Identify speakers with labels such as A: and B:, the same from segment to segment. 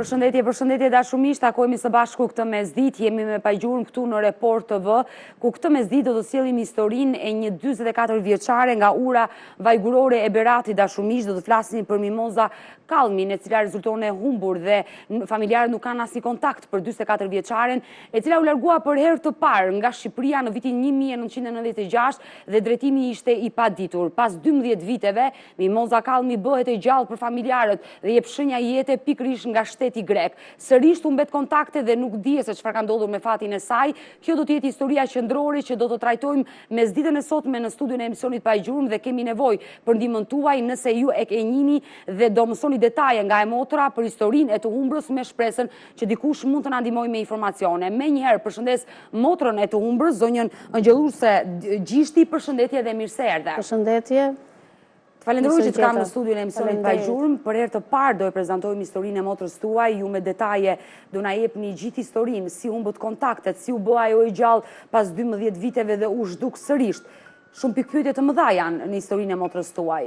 A: Përshëndetje dashumisht, takojmë së bashku këtë mesditë, jemi me pajgjurëm këtu në Report TV, ku këtë mesditë do të sjellim historinë e një 44 vjeçare nga ura vajgurore e Beratit dashumisht, do të flasim për Mimoza Kallmin, e cila rezulton e humbur dhe familjarët nuk kanë asnjë kontakt për 44 vjeçaren, e cila u largua për herë të parë nga Shqipëria në vitin 1996 dhe drejtimi ishte i paditur. Pas 12 viteve, Mimoza Kallmi bëhet e gjallë për familjarët dhe jep shenja jete pikërisht nga shteti grek. Sërish u mbet kontakte dhe nuk dihet se çfarë ka ndodhur me fatin e saj. Kjo do të jetë historia qendrore që do të trajtojmë mesditën e sotme në studion e emisionit Pajgjurmë dhe kemi nevojë për ndihmën tuaj nëse ju e njihni dhe do mësoni detaje nga e motra për historinë e të humbrës me shpresën që dikush mund të na ndihmojë me informacione. Menjëherë përshëndes motrën e të humbrës, zonjën Angjëlluse Gjishti, përshëndetje dhe mirë se erdhe.
B: Përshëndetje.
A: Të falenderoj që të kam në studion e emisionit Pajgjurmë. Për herë të parë do e prezantojmë historinë e motrës tuaj, ju me detaje do na jepni gjithë historinë, si humbët kontaktet, si u bë ajo e gjallë pas 12 viteve dhe u zhduk sërish. Shumë pikpyetje të mëdha janë në historinë e motrës tuaj.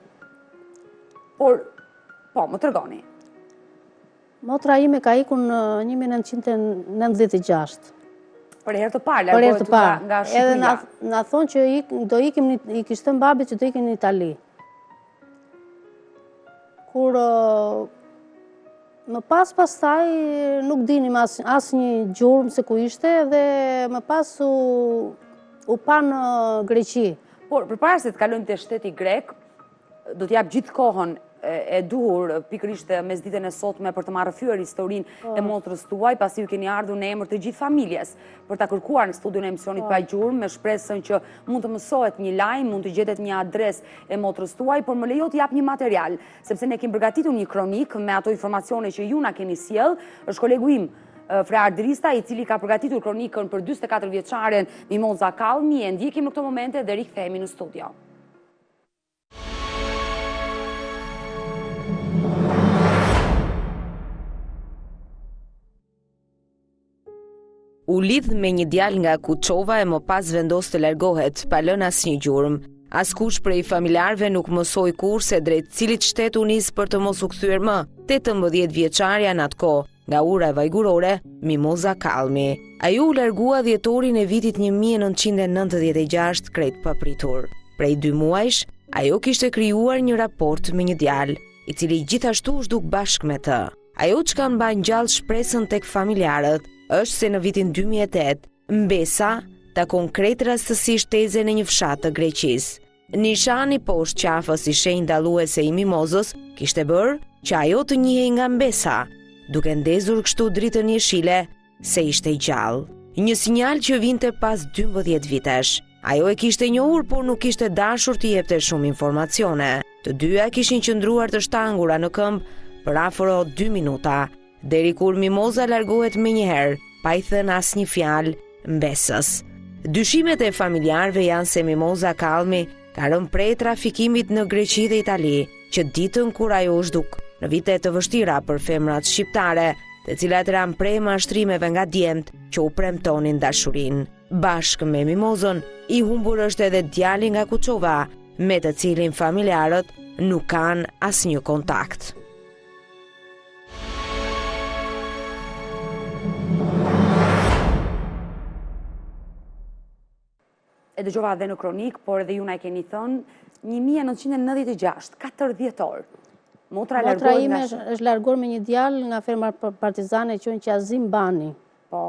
A: Po, më tregoni.
B: Motra ime ka ikur në 1996.
A: Për herë të parë,
B: Për herë të parë.
A: Nga Shqipëria.
B: Edhe na thonë që do ikim, i kishte babit që do ikim në Itali. Kur më pastaj nuk dinim asnjë gjurmë se ku ishte dhe më pas u pa në Greqi.
A: Por përpara se të kalojmë te shteti grek, do t'jap gjithë kohën e duhur pikërisht mesditën e sotme për të marrë fyer historinë e motrës tuaj, pasi ju keni ardhur në emër të gjithë familjes për ta kërkuar në studion e emisionit Pajgjurmë me shpresën që mund të mësohet një lajm, mund të gjetet një adresë e motrës tuaj, por më lejo të jap një material, sepse ne kemi përgatitur një kronik me ato informacione që ju na keni sjell. Është kolegu im Fra Ardrista, i cili ka përgatitur kronikën për 44 vjeçaren Mimoza Kallmi. E ndjekim në këto momente dhe rikthehemi në studio.
C: U lidh me një djalë nga Kuçova e më pas vendos të largohet, pa lënë asnjë gjurmë. Askush prej familjarëve nuk mësoi kurse drejt cilit shtet u nis për të mos u kthyer më. 18 vjeçarja në atë kohë, nga ura e vajgurore, Mimoza Kallmi. Ajo u largua dhjetorin e vitit 1996 krejt papritur. Prej 2 muajsh, ajo kishte krijuar një raport me një djalë, i cili gjithashtu u zhduk bashkë me të. Ajo çka mban gjallë shpresën tek familjarët është se në vitin 2008, Mbesa takon krejt rastësisht tezën e një fshat të Greqisë. Nishani poshtë qafës i shenjë dalluese i Mimozës kishte bërë që ajo të njihej nga Mbesa, duke ndezur kështu dritën jeshile se ishte i gjallë. Një sinjal që vinte pas 12 vitesh. Ajo e kishte njohur, por nuk kishte dashur të jepte shumë informacione. Të dyja kishin qëndruar të shtangura në këmbë për afro 2 minuta, deri kur Mimoza largohet menjëherë, pa i thënë asnjë fjalë Mbesës. Dyshimet e familjarëve janë se Mimoza Kallmi ka rënë prej trafikimit në Greqi dhe Itali, që ditën kur ajo u zhduk, në vite të vështira për femrat shqiptare, të cilat ran prej mashtrimeve nga djemt që u premtonin dashurinë. Bashkë me Mimozën, i humbur është edhe djali nga Kuçova, me të cilin familjarët nuk kanë asnjë kontakt.
A: E dëgjova dhe në kronik, por edhe ju na e keni thënë, 1996, 40 orë. Motra
B: ime është larguar me një djalë nga ferma partizane që quhen Qazim Bani.
A: Po.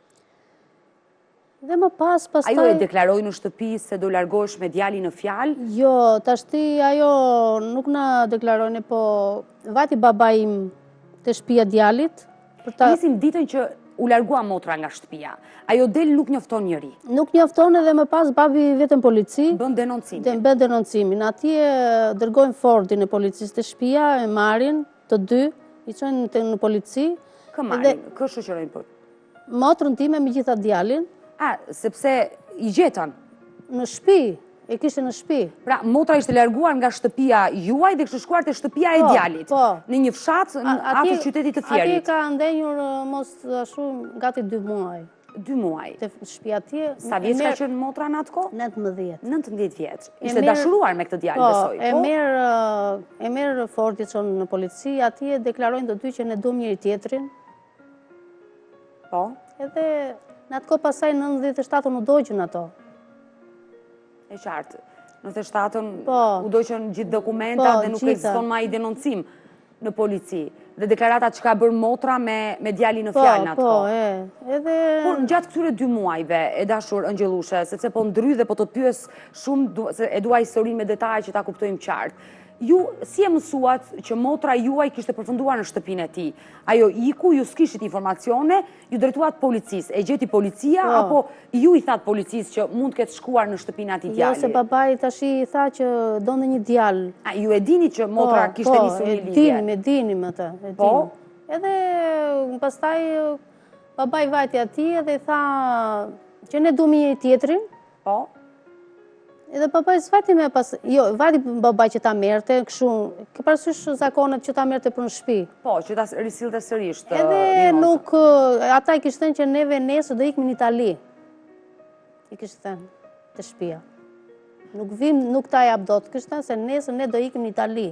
B: Dhe më pastaj
A: ajo e deklaroi në shtëpi se do largohesh me djalin në fjalë?
B: Jo, tashti ajo nuk na deklaroi, po vati baba im te shtëpia djalit.
A: Nisim ditën që u largua motra nga shtëpia. Ajo del nuk njofton njëri.
B: Nuk njofton, edhe më pas babi vetëm polici.
A: Bën denoncimin.
B: Bën denoncimin. Atje dërgojnë Fordin e policisë të shtëpia, e marrin të dy, i çojnë në polici.
A: Kë marrin? Kë shoqërojnë për?
B: Motrën time me gjitha djalin.
A: Sepse i gjetën?
B: Në shtëpi. E kishte në shtëpi.
A: Pra, motra ishte larguar nga shtëpia juaj dhe kishte shkuar te shtëpia e djalit. Në një fshat afër qytetit të Fierit.
B: Atje ka ndenjur mos ashtu gati 2 muaj.
A: 2 muaj.
B: Të shtëpia atje.
A: Sa vjeç ka qenë motra në atë kohë?
B: 19.
A: 19 vjeç. Ishte dashuruar me këtë djalë, besoj.
B: Po, e merë Forticon në polici, atje deklarojnë të dy që ne duam njëri tjetrin.
A: Po.
B: Edhe në atë kohë pasaj 97 u dogjën ato.
A: E qartë. 97-ën
B: Po.
A: u doqën gjithë dokumentat dhe nuk ekziston ma i denoncim në polici. Dhe deklaratat që ka bërë motra me djali në fjalë në atë kohë.
B: Edhe...
A: Por në gjatë këtyre 2 muajve e dashur Angjelushe, sepse po ndry dhe po të pyes shumë, se e dua historinë me detaje që ta kuptojmë qartë. Ju si e mësuat që motra juaj kishte përfunduar në shtëpinë e tij? Ajo iku, ju s'kishit informacione, ju drejtuat policisë, e gjeti policia, apo ju i thatë policisë që mund të ketë shkuar në shtëpinë atij djali?
B: Jo, se babai tash i tha që donte një djalë.
A: A, ju e dini që motra kishte nisur një lidhje?
B: Po, e dinim atë.
A: Po?
B: Edhe pastaj babai vajti atij dhe i tha që ne duam një tjetrin.
A: Po?
B: Edhe babai s'vajti me pas... Jo, vajti babai që ta merte, kështu... Ke parasysh zakonet që ta merte për në shtëpi.
A: Po, që ta risillte sërish të
B: Edhe
A: Mimozën.
B: nuk... Ata i kishtë thënë që neve nesër do ikmi në Itali. I kishtë thënë të shtëpia. Nuk vim, nuk ta jap dot. Kishtë thënë se nesër ne do ikmi në Itali.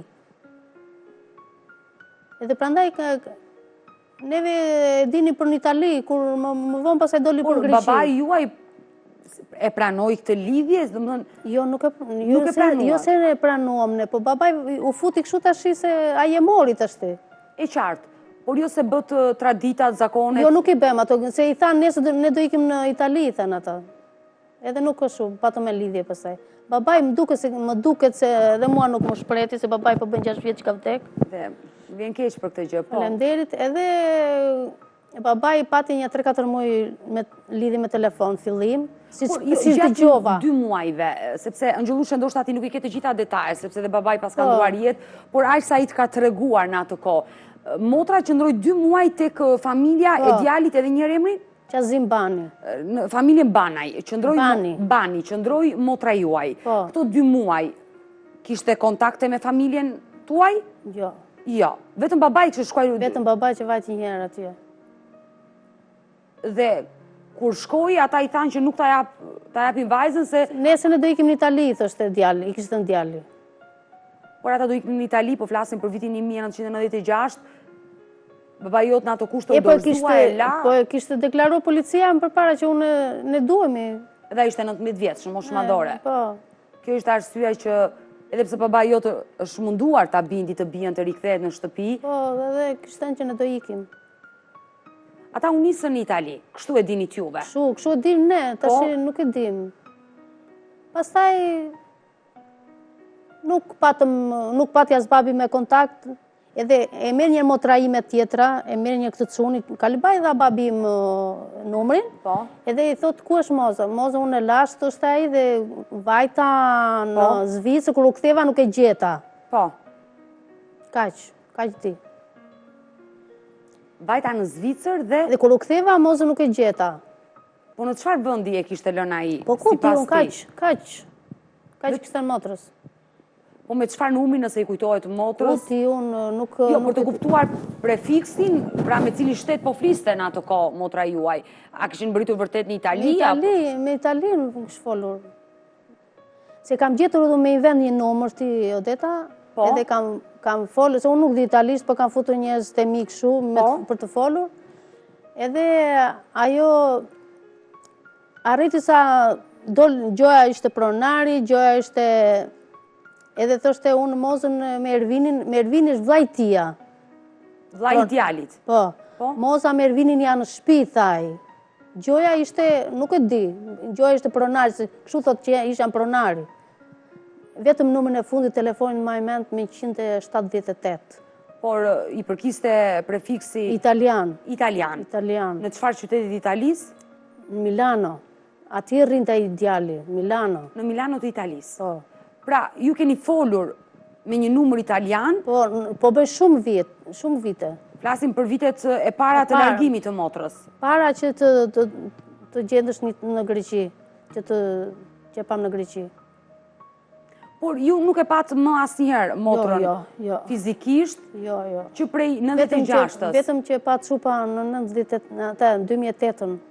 B: Edhe prandaj neve dini për në Itali, kur më vonë pasaj doli për Greqi.
A: Babai juaj e pranoi këtë lidhje, domethënë
B: jo, nuk e pranuam. Jo se ne pranuam ne, po babai u futi kështu tash se ai e mori tash ti.
A: E qartë. Por jo se bët traditat, zakonet.
B: Jo, nuk i bëm ato, se i thanë nesër ne do ikim në Itali, i thanë ata. Edhe nuk është patëm e lidhje pastaj. Babai më duket se edhe mua nuk më shpreti se babai po bën 6 vjet që ka vdek.
A: Dhe vjen keq për këtë gjë, po.
B: Faleminderit, edhe babai pati një 3-4 muaj me lidhje me telefon fillim. Si dëgjova.
A: 2 muajve, sepse Angjelushe ndoshta ti nuk i ke të gjitha detajet, sepse dhe babai pas ka ndruar jetë, por aq sa i të ka treguar në atë kohë. Motra qëndroi 2 muaj tek familja e djalit edhe njëherë emrin?
B: Qazim Bani.
A: Në familjen Banaj, Bani, qëndroi motra juaj. Këto 2 muaj kishte kontakte me familjen tuaj?
B: Jo.
A: Jo, vetëm babai që shkoi.
B: Vetëm babai që vajti një herë atje.
A: Dhe kur shkoi, ata i thanë që nuk ta japin vajzën se...
B: Nesër ne do ikim në Itali, thoshte djali, i kishte thënë djali.
A: Por ata do ikim në Itali, po flasin për vitin 1996, babai jot në ato kushte u dorëzua e la...
B: Po kishte deklaruar policia më përpara që ne duhemi.
A: Edhe ishte 19 vjeç, në moshë madhore.
B: Po.
A: Kjo ishte arsyeja që edhe pse babai jot është munduar ta bindi të bijën të rikthehet në shtëpi.
B: Po, edhe kishte thënë që ne do ikim.
A: Ata u nisën në Itali, kështu e dinit juve.
B: Kështu e dim ne, tash nuk e dim. Pastaj nuk pati as babi me kontakt, edhe e merr një motra ime tjetra, e merr një këtë çuni, kalibaj dha babi im numrin.
A: Po.
B: Edhe i thot ku është Moza? Moza unë e lash, thoshte ai dhe vajta në Zvicër, kur u ktheva nuk e gjeta.
A: Po.
B: Kaq ti.
A: Vajta në Zvicër dhe...
B: Dhe kur u ktheva, Moza nuk e gjeta.
A: Po në çfarë vendi e kishte lënë ai?
B: Po ku ti unë kaq kishte në motrës.
A: Po me çfarë numri nëse i kujtohet motrës?
B: Po ti unë nuk...
A: Jo, për të kuptuar prefiksin, pra me cili shtet po fliste në ato kohë motra juaj. A kishin mbërritur vërtet në Itali?
B: Me Itali nuk kishte folur. Se kam gjetur edhe me i vend një numër ti, Odeta, edhe kam folur, se unë nuk di italisht, po kam futur njerëz të mi kështu për të folur. Edhe ajo arriti sa Gjoja ishte pronari, Gjoja ishte... Edhe thoshte unë Mozën me Ervinin është vllai tia.
A: Vllai i djalit?
B: Po. Moza me Ervinin janë në shtëpi, thaj. Gjoja ishte, nuk e di, Gjoja ishte pronari, se kështu thot që ishan pronari. Vetëm numrin e fundit telefonin më i mend me 178.
A: Por i përkiste prefiksi...
B: Italian.
A: Në çfarë qytetit Italisë?
B: Në Milano. Ati rrinte ai djali, Milano.
A: Në Milano të Italisë?
B: Po.
A: Pra, ju keni folur me një numër italian?
B: Po bëj shumë vite.
A: Flasim për vitet e para të largimit të motrës?
B: Para që të gjendesh në Greqi, që pam në Greqi.
A: Por ju nuk e patë më asnjëherë motrën fizikisht?
B: Jo.
A: Që prej 96-ës?
B: Vetëm që e patë shupa në 2008-ën.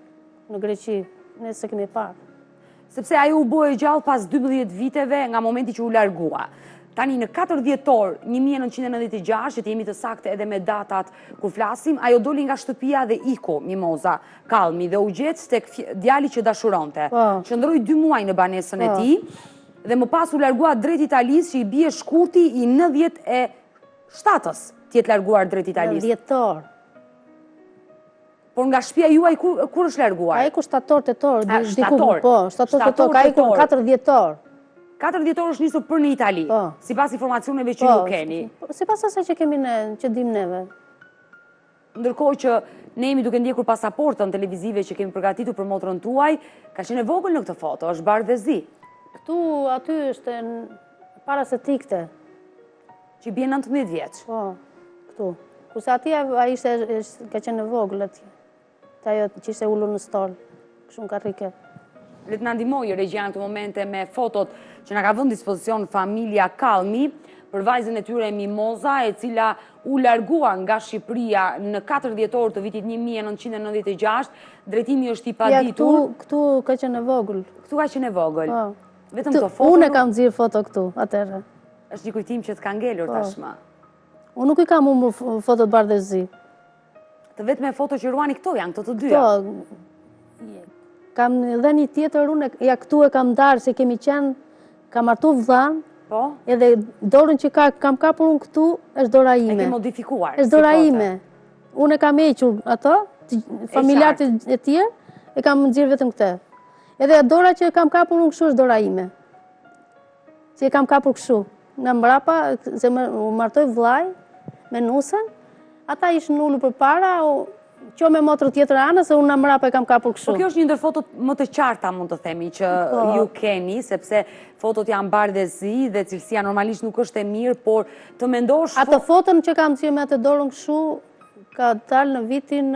B: në Greqi, ne se kemi parë.
A: Sepse ajo u bëhe gjallë pas 12 viteve nga momenti që u largua. Tani në 4 dhjetor 1996, që jemi të saktë edhe me datat kur flasim, ajo doli nga shtëpia dhe iku Mimoza Kallmi dhe u gjet tek djali që dashuronte. Qëndroi 2 muaj në banesën e tij dhe më pas u largua drejt Italisë, që i bie shkurti i 97-ës të jetë larguar drejt Italisë.
B: 9 dhjetor.
A: Por nga shtëpia juaj kur është larguar?
B: Ka iku shtator, tetor,
A: shtator.
B: Po, shtator, tetor, ka iku 4 dhjetor.
A: 4 dhjetor është nisur për në Itali, sipas informacioneve që ju keni.
B: Sipas asaj që kemi ne, që dim neve.
A: Ndërkohë që ne jemi duke ndjekur pasaportën televizive që kemi përgatitur për motrën tuaj, ka qenë e vogël në këtë foto, është bardhë dhe zi.
B: Këtu, aty është para se tikte.
A: Që i bie 19 vjeç.
B: Po, këtu. Kurse ati a ishte, ka qenë e vogël atje. Ta jo që ishte ullur në stol, kështu në karrike.
A: Le të na ndihmojë regjia në këtë momente me fotot që na ka vënë dispozicion familja Kallmi për vajzën e tyre Mimoza, e cila u largua nga Shqipëria në 4 dhjetor të vitit 1996. Drejtimi është i paditur.
B: Këtu ka qenë e vogël.
A: Këtu ka qenë e vogël. Vetëm këto foto.
B: Unë kam nxjerr foto këtu, atëherë.
A: Është një kujtim që të ka ngelur tashmë.
B: Unë nuk i kam humbur fotot bardhëzi.
A: Të vetme foto që ruani këto janë, këto të dyja.
B: Kam edhe një tjetër unë, ja këtu e kam darë, se kemi qenë, kam martu vëdhan, edhe dorën që kam kapur unë këtu, është dora ime.
A: E ke modifikuar?
B: është dora ime. Unë e kam equr ato, familjarët e tjerë, e kam nxjerr vetëm këtë. Edhe dora që kam kapur unë kështu është dora ime. Që e kam kapur kështu. Nga mbrapa, se më martoj vllaj me nusën, ata ishë nullu për para, qo me motrë tjetër anë, se unë në mrapa e kam kapur kështu.
A: Po kjo është një ndër fotot më të qarta, mund të themi, që ju keni, sepse fotot janë bardhëzi dhe cilësia normalisht nuk është e mirë, por të mendosh...
B: Atë fotën që kam qenë me atë dorën kështu, ka dalë në vitin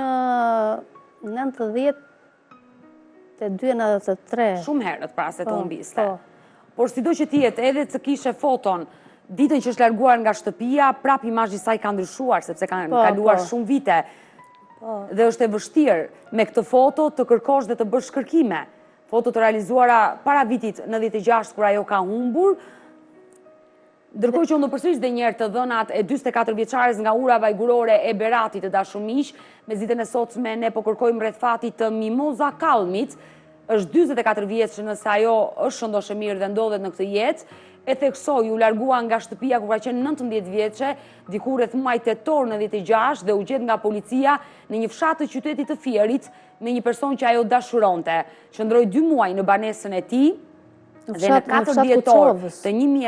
B: 92-93.
A: Shumë herët, pra, se të humbiste. Por sido që tjetë, edhe të kishe foton, ditën që është larguar nga shtëpia, prap imazhi i saj ka ndryshuar, sepse kanë kaluar shumë vite. Dhe është e vështirë me këtë foto të kërkosh dhe të bësh kërkime. Foto të realizuara para vitit 96, kur ajo ka humbur. Ndërkohë që unë do përsëris dhe njerë të dhënat e 44 vjeçares nga ura vajgurore e Beratit të dashumiq, me zitën e sotme ne po kërkojmë rreth fatit të Mimoza Kallmit, është 44 vjeç nëse ajo është shëndoshë mirë dhe ndodhet në këtë jetë, e theksoi u largua nga shtëpia kur ka qenë 19 vjeçe, diku rreth muaj tetor 96 dhe u gjet nga policia në një fshat të qytetit të Fierit me një person që ajo dashuronte. Qëndroi 2 muaj në banesën e tij. Dhe në 4 dhjetor të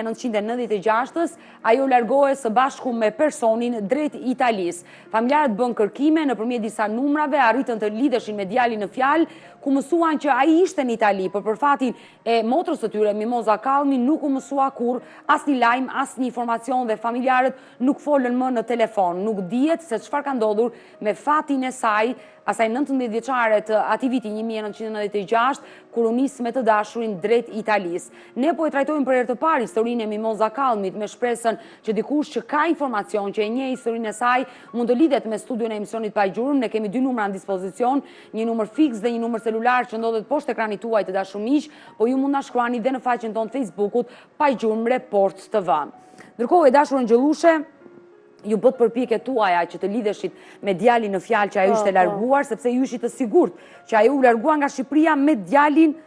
A: 1996-ës, ajo largohej së bashku me personin drejt Italisë. Familjarët bën kërkime nëpërmjet disa numrave, arritën të lidheshin me djalin në fjalë, ku mësuan që ai ishte në Itali, por për fatin e motrës së tyre, Mimoza Kallmi, nuk u mësua kurrë asnjë lajm, asnjë informacion dhe familjarët nuk folën më në telefon. Nuk dihet se çfarë ka ndodhur me fatin e saj, asaj 19 vjeçare të atij viti 1996, kur u nis me të dashurin drejt Italisë. Ne po e trajtojmë për herë të parë historinë e Mimoza Kallmit me shpresën që dikush që ka informacion, që e njeh historinë e saj, mund të lidhet me studion e emisionit Pa Gjurmë. Ne kemi 2 numra në dispozicion, një numër fiks dhe një numër celular që ndodhet poshtë ekranit tuaj të dashumiq, po ju mund na shkruani dhe në faqen tonë Facebookut Pa Gjurmë Report TV. Ndërkohë, e dashur Angjelushe, ju bët përpjekjet tuaja që të lidheshit me djalin në fjalë që ajo ishte larguar, sepse ju ishit të sigurt që ajo u largua nga Shqipëria me djalin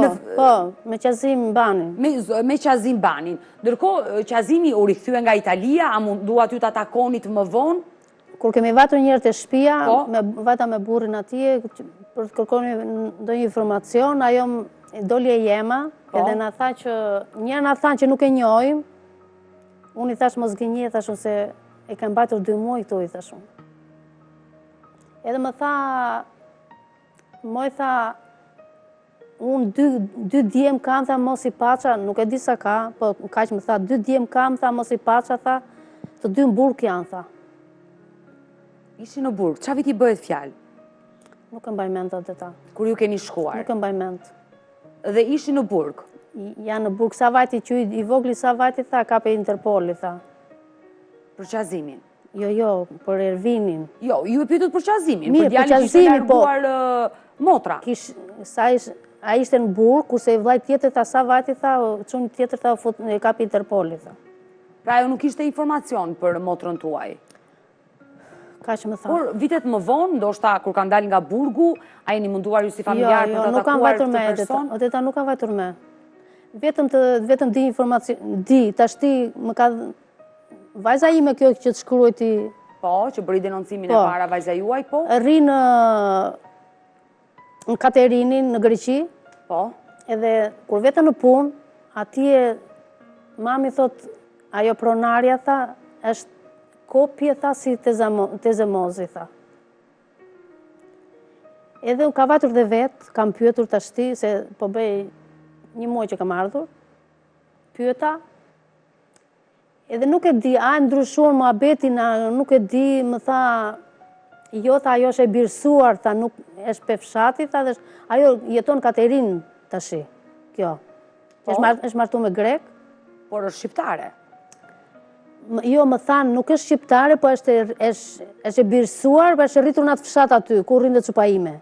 B: me Qazim Banin.
A: Me Qazim Banin. Ndërkohë, Qazimi u rikthye nga Italia, a munduat ju të takonit më vonë?
B: Kur kemi vatur njërë të shtëpia, vajta me burrin atje, për të kërkoni ndonjë informacion, ajo doli e jema, edhe na tha që, njërë na thanë që nuk e njohim, unë i thash mos gënje, thashun se e kam mbajtur 2 muaj këtu, i thashun. Edhe më tha, moj tha, unë 2 djem kam, tha mos i paça, nuk e di sa ka, po kaq më tha, 2 djem kam, tha mos i paça, tha, të 2 në burg janë, tha.
A: Ishi në burg, qa viti bëhet fjalë?
B: Nuk e mbaj mend atë ta.
A: Kur ju keni shkuar?
B: Nuk e mbaj mend.
A: Dhe ishi në burg?
B: Janë në burg, sa vajti që i vogli sa vajti, tha, ka pe Interpoli, tha.
A: Për Qazimin?
B: Jo, për Ervinin.
A: Jo, ju e pyetët për qazimin,
B: Mirë,
A: për djalin që ishte larguar motra.
B: A ishte në burg, kurse vllai tjetër tha sa vajti tha, çuni tjetër tha e kapi Interpoli tha.
A: Pra ajo nuk ishte informacion për motrën tuaj.
B: Ka që më tha.
A: Por vitet më vonë, ndoshta kur kanë dalë nga burgu, a jeni munduar ju si familjar për të takuar këtë person?
B: Jo, Odeta nuk kanë vajtur me. Vetëm di informacion, tashti më ka vajza ime kjo që të shkruajti.
A: Po, që bëri denoncimin e para vajza juaj, po?
B: Rri në Katerinin, në Greqi.
A: Po.
B: Edhe kur vetëm në punë, atje mami thot, ajo pronarja tha, është kopje tha si Tezemozi tha. Edhe ka vajtur dhe vetë, kam pyetur tashti, se po bëj një muaj që kam ardhur, pyeta, edhe nuk e di, a ndryshuar muhabetin, nuk e di, më tha, jo, tha, ajo është e birësuar, tha, nuk është pe fshati, tha, dhe ajo jeton Katerin tashi, kjo. është martu me grek.
A: Por është shqiptare.
B: Jo, më thanë, nuk është shqiptare, po është e birësuar, po është rritur në atë fshat aty, ku rrinë dhe cupa ime.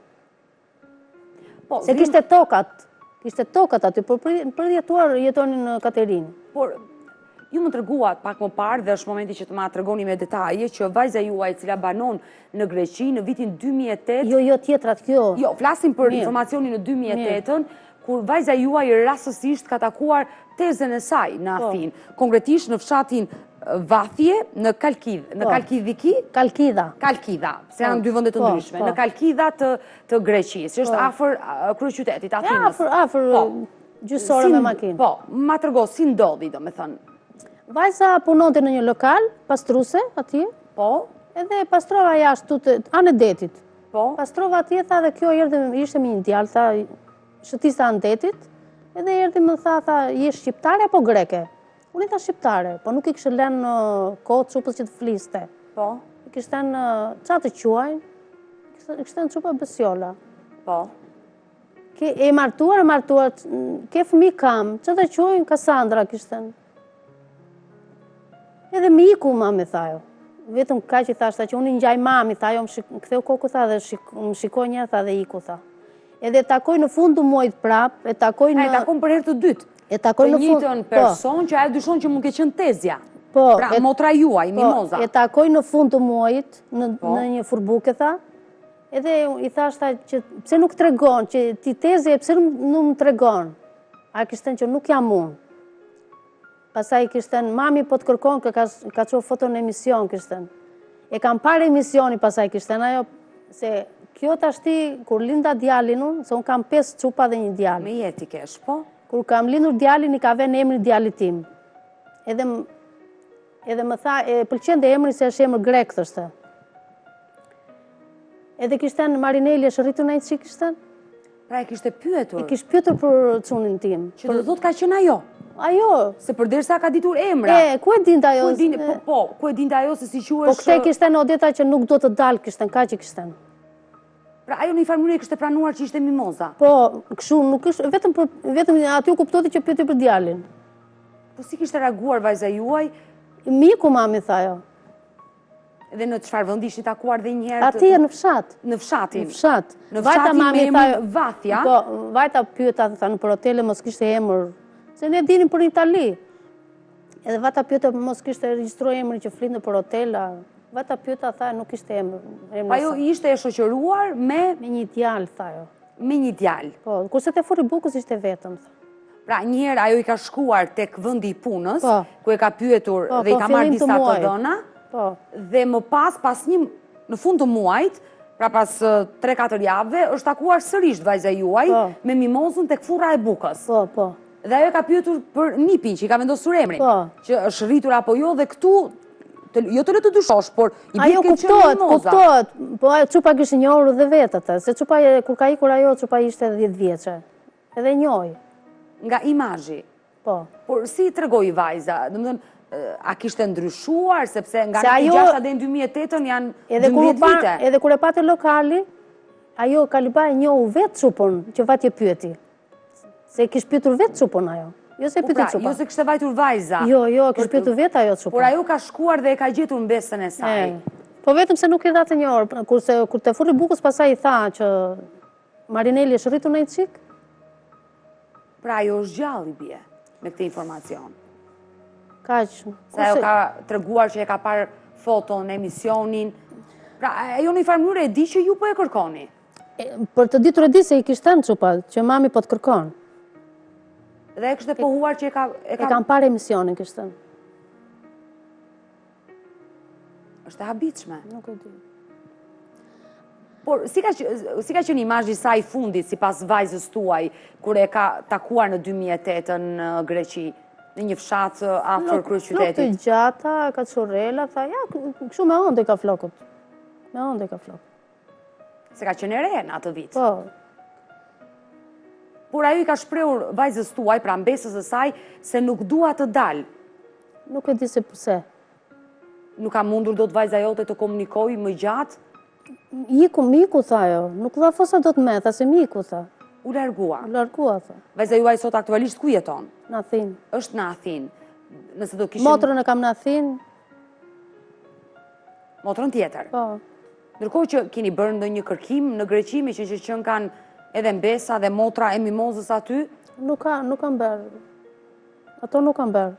B: Se kishte tokat aty, por për jetuar jetonin në Katerinë.
A: Por, ju më treguat pak më parë, dhe është momenti që të ma tregoni me detaje, që vajza juaj cila banon në Greqi në vitin 2008...
B: Jo, tjetrat kjo.
A: Jo, flasim për informacionin në 2008-ën, kur vajza juaj rastësisht ka takuar tezën e saj në Athinë, konkretisht në fshatin Vathje, në Kalkidhiki? Kalkidha, se janë dy vëndet të ndryshme, në Kalkidha të Greqis, që është afër kryeqytetit, Athinës.
B: Afër gjysore me makinë.
A: Po, ma tërgo, si ndodhi, do me thënë?
B: Vajza punonte në një lokal, pastruse, atje.
A: Po.
B: Edhe pastrova jashtë, anë e detit.
A: Po.
B: Pastrova atje, tha, dhe kjo ishte me një djalë, tha, shëtista anë detit, edhe erdhi më tha, je shqiptare apo greke? Unë i tha shqiptare, po nuk i kështë lënë në kohë cupës që të fliste.
A: Po.
B: I kështë në qatë të quajnë, i kështë në cupa besjola.
A: Po.
B: E martuar, ke fëmi kam, që të quajnë Kassandra kështë në. Edhe mi iku, mami, thajo. Vetëm ka që i thashta që unë i njaj mami, thajo, më ktheu koku, tha, dhe më shikoj një, tha, dhe iku, tha. Edhe takoj në fund të muajt prap, e takoj në...
A: E takoj për herë të dytë.
B: Të
A: njëjtën person që ajo dyshon që mund ke qenë tezja. Pra, motra juaj, mimoza.
B: E takoj në fund të muajit, në një furbuke, tha, edhe i thashta që pse nuk tregon, që ti tezje, pse nuk më tregon. A kishten që nuk jam unë. Pasaj kishten, mami po të kërkon, ka qo foto në emision, kishten. E kam parë emisioni pasaj kishten, ajo, se kjo tashti, kur linda djalin unë, se unë kam 5 cupa dhe një djalin.
A: Me jeti kesh, po?
B: Kur kam lindur djalin, i ka vënë emrin djalit tim. Edhe më tha, pëlqen dhe emri se është emër grek, thështë. Edhe kishten Marineli është rritur në i qik kishten?
A: Pra e kishte pyetur?
B: E kishte pyetur për cunin tim.
A: Që do thot ka qenë ajo?
B: Ajo.
A: Se përderisa ka ditur emra.
B: Ku e dinte ajo?
A: Ku e dinte ajo se si quhesh...
B: Po këte kishten Odeta që nuk do të dalë kishten, ka që kishten.
A: Pra ajo në i farmëri kështë pranuar që ishte mimoza?
B: Po, këshu, nuk është, vetëm aty u kuptoti që pyeti për djalin.
A: Po si kishte reaguar vajza juaj?
B: Miku, mami, tha jo.
A: Edhe në çfarë vendi ishte takuar dhe njëherë?
B: Atje në fshat.
A: Në fshatin?
B: Në fshat.
A: Në fshatin me emrin Vathja?
B: Po, vajta pyeta, tha, në për hotele mos kishte emër, se ne dinim për Itali. Edhe vajta pyeta mos kishte regjistruar emrin që flinte për hotela. Vajta pyeta, tha, nuk ishte emër.
A: Pa jo ishte e shoqëruar me...
B: Me një djalë, tha jo.
A: Me një djalë?
B: Po, kurse te Furibukës ishte vetëm, tha.
A: Pra njëherë ajo i ka shkuar tek vendi i punës, ku e ka pyetur dhe i ka marrë disa të dhëna, dhe më pas në fund të muajt, pra pas 3-4 javëve, është takuar sërish vajza juaj me mimozën tek Furra e Bukës. Dhe ajo e ka pyetur për nipin që i ka vendosur emrin, që është rritur apo jo, dhe këtu jo të le të dyshosh, por i bie ke qenë mimoza.
B: Kuptohet, po Çupa kishte njohur dhe vetë atë, se Çupa kur ka ikur ajo, Çupa ishte 10 vjeçe. Edhe njohi.
A: Nga imazhi.
B: Po.
A: Por si tregoi vajza? Domethënë, a kishte ndryshuar sepse nga 2006 deri në 2008 janë 12 vite.
B: Edhe kur e patë lokali, ajo Kaliba e njohu vetë Çupën që vatje pyeti. Se kish pyetur vetë Çupën ajo. Jo se pyeti Cupa.
A: Jo se kështë vajtur vajza.
B: Jo, kështë pyetur vetë ajo Cupa.
A: Por ajo ka shkuar dhe e ka gjetur në besën e saj.
B: Po vetëm se nuk i dhatë një orë, kur të furri Bukës pasaj i tha që Marinelli është rritur në i qik.
A: Pra ajo është gjallë i bje me këtë informacion.
B: Kaq.
A: Se ajo ka treguar që e ka parë foton në emisionin. Pra ajo në i farë mënyrë e di që ju po e kërkoni.
B: Për të ditur e di se i kishtë thënë Cupa, që mami po të kërkon.
A: Dhe e kështë e pohuar që
B: e kam parë emisionin kishtë thënë.
A: është e habitshme.
B: Nuk e di.
A: Por, si ka qenë imazhi saj fundit, si pas vajzës tuaj, kur e ka takuar në 2008 në Greqi, në një fshat afër kryeqytetit?
B: Flok të gjata, ka çurrela, tha, ja, kështu me onde ka flokët. Me onde ka flokët.
A: Se ka qenë e re në atë vit.
B: Po.
A: Por ajo i ka shprehur vajzës tuaj, pra mbesës së saj, se nuk dua të dalë.
B: Nuk e di se pse.
A: Nuk ka mundur do të vajza jote të komunikojë më gjatë?
B: Miku, tha jo. Nuk dha fosa do të me, tha se miku, tha.
A: U largua.
B: U largua, tha.
A: Vajza juaj sot aktualisht ku jeton?
B: Në Athinë.
A: Është në Athinë. Nëse do kishim...
B: Motrën e kam në Athinë.
A: Motrën tjetër?
B: Po.
A: Ndërkohë që keni bërë ndonjë kërkim në Greqi, me që kanë edhe mbesa dhe motra e mimozës aty?
B: Nuk kanë bërë. Ato nuk kanë bërë.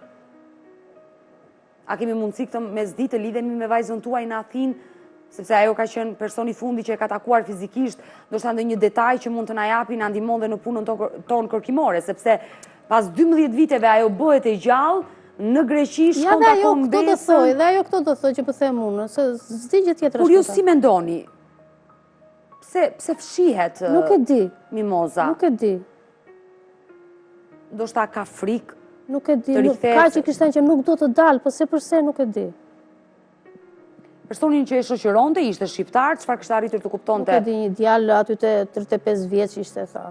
A: A kemi mundësi këtë mesditë të lidhemi me vajzën tuaj në Athinë, sepse ajo ka qenë personi fundi që e ka takuar fizikisht, ndoshta ndonjë detaj që mund të na japi, na ndihmon dhe në punën tonë kërkimore, sepse pas 12 viteve ajo bëhet e gjallë, në Greqi shkon takon mbesën.
B: Dhe ajo këto do thoj që po them unë, se s'di gjë tjetër.
A: Kur ju si mendoni? Pse fshihet Mimoza?
B: Nuk e di.
A: Ndoshta ka frikë?
B: Nuk e di, ka që kishten që nuk do të dalë, po se përse nuk e di.
A: Personin që e shoqëronte ishte shqiptar, çfarë kishte arritur të kuptonte?
B: Nuk e di, një djalë aty të 35 vjeç ishte, tha.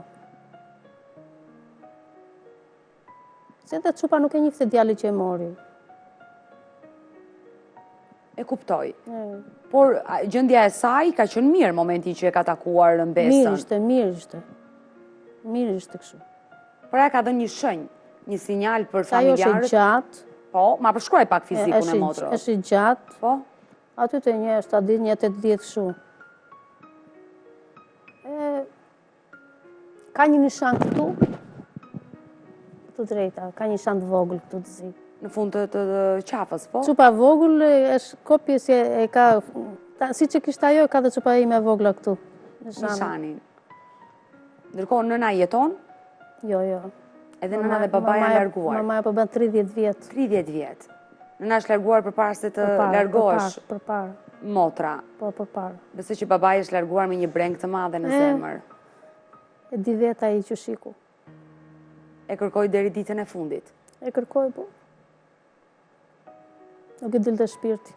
B: Se dhe Cupa nuk e njifte djali që e mori.
A: E kuptoj. Por gjendja e saj ka qenë mirë momentin që e ka takuar në mbesën.
B: Mirë ishte kështu.
A: Por e ka dhënë një shenjë, një sinjal për familjarët.
B: Ajo është i gjatë.
A: Po, ma përshkruaj pak fizikun e motrës.
B: Është i gjatë.
A: Po?
B: Aty të një është a ditë një 8-10 shu. Ka një nishan këtu, këtu drejta, ka një nishan të vogël këtu të zi.
A: Në fund të qafës, po?
B: Cupa vogël është kopje si e ka, si që kishtë ajo, ka dhe cupa ime vogla këtu.
A: Nishanin. Ndërkohë nëna jeton?
B: Jo.
A: Edhe nëna dhe babaja larguar?
B: Mamaja po bën 30 vjetë.
A: 30 vjetë. Nëna është larguar për parë se të largohesh motra?
B: Po, për parë.
A: Besoj që babaja është larguar me një breng të madhe në zemër.
B: E di veta i qushiku.
A: E kërkoj deri ditën e fundit?
B: E kërkoj, po. Nuk i dilte shpirti.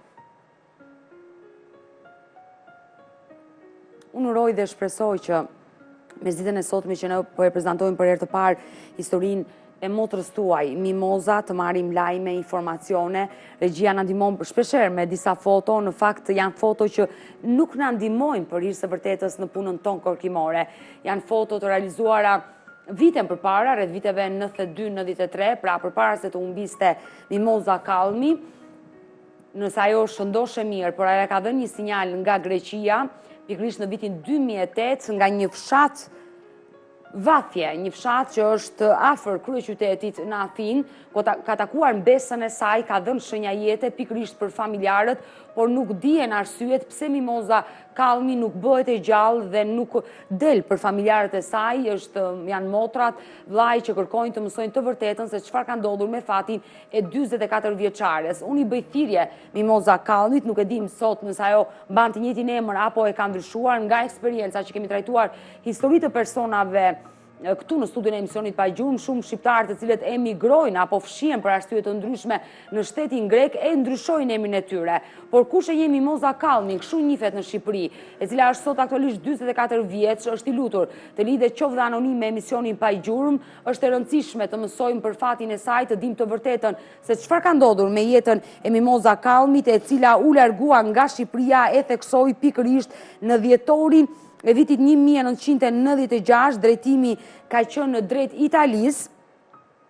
A: Unë uroj dhe shpresoj që me ditën e sotme që ne po e prezantojmë për herë të parë historinë e motrës tuaj, Mimoza, të marrim lajme, informacione. Regjia na ndihmon shpeshherë me disa foto, në fakt janë foto që nuk na ndihmojnë për hir të vërtetës në punën tonë kërkimore. Janë foto të realizuara viten përpara, rreth viteve 92-93, pra përpara se të humbiste Mimoza Kallmi. Nëse ajo shëndoshe mirë, por ajo ka dhënë një sinjal nga Greqia, pikërisht në vitin 2008, nga një fshat Vathje, një fshat që është afër kryeqytetit në Athinë, ku ka takuar mbesën e saj, ka dhënë shenja jete pikërisht për familjarët, por nuk dihen arsyet pse Mimoza Kallmi nuk bëhet e gjallë dhe nuk del për familjarët e saj, janë motrat, vllai që kërkojnë të mësojnë të vërtetën se çfarë ka ndodhur me fatin e 44 vjeçares. Unë i bëj thirrje Mimoza Kallmit, nuk e dim sot nëse ajo mban të njëjtin emër apo e ka ndryshuar, nga eksperienca që kemi trajtuar historitë të personave këtu në studion e emisionit Pa Gjurmë, shumë shqiptarë të cilët emigrojnë apo fshihen për arsye të ndryshme në shtetin grek e ndryshojnë emrin e tyre. Por kush e je Mimoza Kallmi, kështu njihet në Shqipëri, e cila është sot aktualisht 44 vjeç, është i lutur të lidhet qoftë anonim me emisionin Pa Gjurmë, është e rëndësishme të mësojmë për fatin e saj, të dimë të vërtetën se çfarë ka ndodhur me jetën e Mimoza Kallmit, e cila u largua nga Shqipëria e theksoi pikërisht në dhjetorin e vitit 1996, drejtimi ka qenë në drejt Italisë,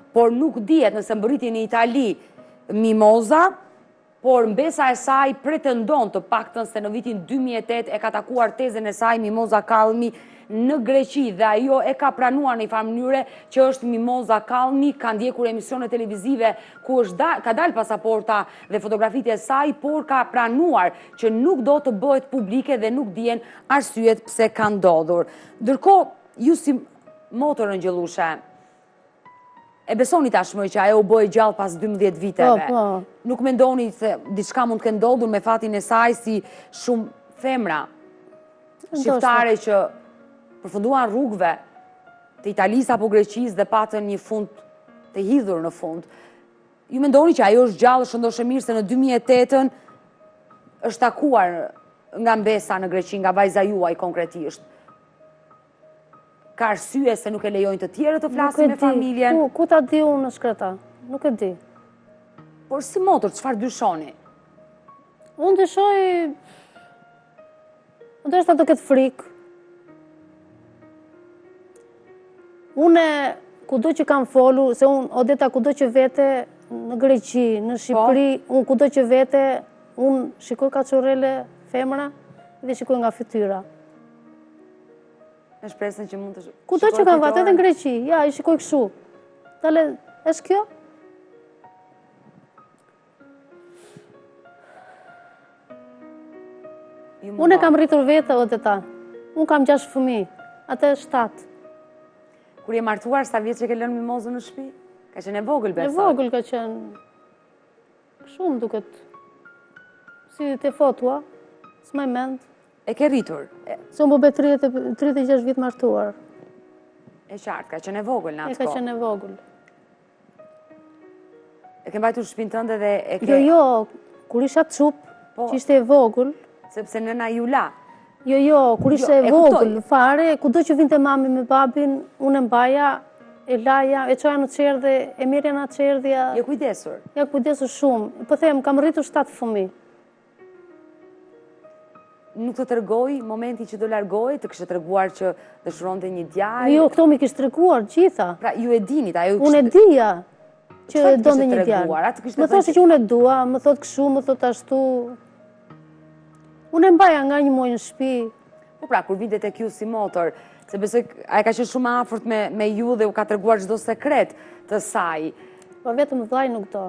A: por nuk dihet nëse mbërriti në Itali Mimoza, por mbesa e saj pretendon të paktën se në vitin 2008 e ka takuar tezën e saj Mimoza Kalmi në Greqi dhe ajo e ka pranuar në një farë mënyre që është Mimoza Kalmi, ka ndjekur emisione televizive ku ka dalë pasaporta dhe fotografitë e saj, por ka pranuar që nuk do të bëhet publike dhe nuk dihen arsyet pse ka ndodhur. Ndërkohë, ju si motor ngjëllushe, e besoni tashmë që ajo u bë gjallë pas 12 viteve?
B: Po.
A: Nuk mendoni se diçka mund të ketë ndodhur me fatin e saj si shumë femra shqiptare që përfunduan rrugëve të Italisë apo Greqisë dhe patën një fund të hidhur në fund. Ju mendoni që ajo është gjallë, shëndoshë mirë se në 2008-ën është takuar nga mbesa në Greqi, nga vajza juaj konkretisht? Ka arsye se nuk e lejojnë të tjerë të flasin me familjen?
B: Ku ta di unë në shkreta? Nuk e di.
A: Por si motor, çfarë dyshoni?
B: Unë dyshoj... ndoshta do ketë frikë. Une, kudo që kam folu, se unë, Odeta, kudo që vete në Greqi, në Shqipëri, unë kudo që vete, unë shikoj kaçorele femra dhe shikoj nga fytyra.
A: Me shpresën që mund të
B: kudo që kam vate edhe në Greqi, ja, i shikoj kështu. Tale, është kjo? Unë e kam rritur vete, Odeta. Unë kam 6 fëmijë, atë 7.
A: Kur je martuar, sa vjeç që ke lënë Mimozën në shtëpi? Ka qenë e vogël, besoj.
B: E vogël ka qenë. Shumë duket. Si te fotua, s'maj mend.
A: E ke rritur?
B: Se unë bëbe 36 vit martuar.
A: E qartë, ka qenë e vogël në atë
B: kohë. E ka qenë e vogël.
A: E ke mbajtur shtëpinë tënde dhe e ke...
B: Jo, kur isha çup, që ishte e vogël.
A: Sepse nëna ju la.
B: Jo, kur ishte e vogël, fare, kudo që vinte mami me babin, unë e mbaja, e laja, e qoja në qerë dhe e mirja në qerdhja.
A: Je kujdesur?
B: Ja, kujdesur shumë. Po them, kam rritur 7 fëmijë.
A: Nuk të tregoj momenti që do largoj, të kështë treguar që dëshironte një djalë?
B: Jo, këto mi kishtë treguar, gjitha.
A: Pra, ju e dinit, ajo...
B: Unë e dija që donte një djalë. Më thoshte që unë e dua, më thot kështu, më thot ashtu. Unë e mbaja nga një muaj në shtëpi.
A: Po pra, kur vinte tek ju si motor, se besoj ai ka qenë shumë afërt me ju dhe u ka treguar çdo sekret të saj.
B: Po vetëm vllai nuk do.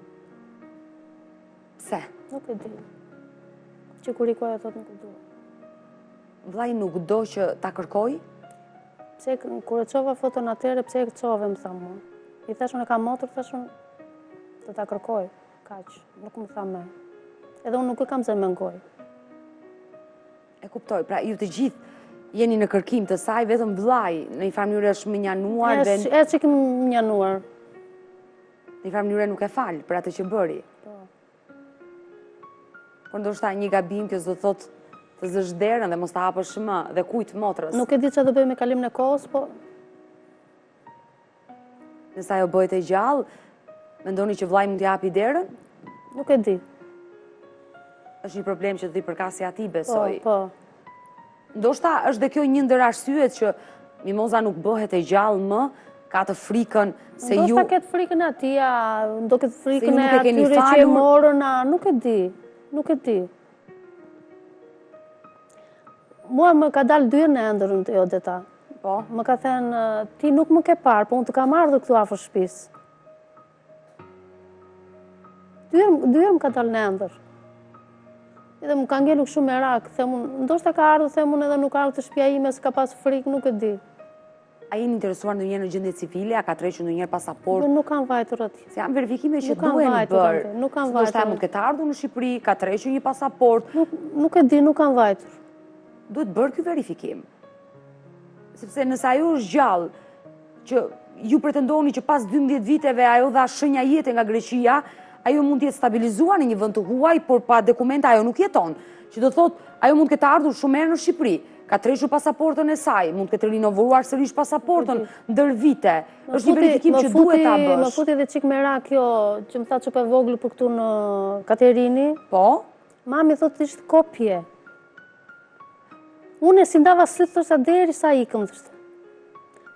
A: Pse?
B: Nuk e di. Që kur i koja thot nuk e dua.
A: Vllai nuk do që ta kërkoj?
B: Pse kur e çova foton atëre, pse e çove, më tha mua. I thash unë kam motor, thash unë të ta kërkoj. Kaq, nuk më tha më. Edhe unë nuk e kam zemrën goj.
A: E kuptoj, pra ju të gjithë jeni në kërkim të saj, vetëm vllai në një farë mënyrë është mënjanuar dhe...
B: E që kemë mënjanuar.
A: Në një farë mënyrë nuk e falë për atë që bëri. Por ndoshta një gabim që do thotë të zësh derën dhe mos ta hapësh më dhe kujt motrës.
B: Nuk e di çfarë do bëj me kalimin e kohës, po...
A: Nëse ajo bëhet e gjallë, mendoni që vllai mund t'i hapi derën?
B: Nuk e di.
A: Është një problem që do t'i përkasë atij, besoj.
B: Po.
A: Ndoshta është dhe kjo një ndër arsyet që Mimoza nuk bëhet e gjallë më, ka të frikën se ju...
B: Ndoshta ketë frikën atia, do ketë frikën e atyre që e morën, nuk e di. Nuk e di. Mua më ka dalë dyrë në endër në të Odeta.
A: Po?
B: Më ka thënë, ti nuk më ke parë, po unë të kam ardhur këtu afër shtëpisë. Dyrë më ka dalë në endër. Edhe më ka ngelur shumë me rak, ndoshta ka ardhur, them unë edhe nuk ardhur të shtëpia ime, se ka pas frikë, nuk e di.
A: A jeni interesuar ndonjëherë në gjendje civile, a ka tërhequr ndonjëherë pasaport?
B: Nuk kam vajtur atje.
A: Se janë verifikime që duhen bërë.
B: Nuk kam vajtur.
A: Ndoshta mund të ketë ardhur në Shqipëri, ka tërhequr një pasaport.
B: Nuk e di, nuk kam vajtur.
A: Duhet bërë ky verifikim. Sepse nëse ajo është gjallë, që ju pretendoni që pas 12 viteve ajo dha shenja jete nga Greqia, ajo mund të jetë stabilizuar në një vend të huaj, por pa dokumenta ajo nuk jeton. Që do thotë, ajo mund të ketë ardhur shumë herë në Shqipëri, ka tërhequr pasaportën e saj, mund të ketë rinovuar sërish pasaportën ndër vite. Është një verifikim që duhet ta bësh.
B: Më futi edhe çik me rak kjo, që më tha çup e vogël për këtu në Katerini.
A: Po?
B: Mami thotë ishte kopje. Unë si ndava syt thoshta derisa ikëm thoshta.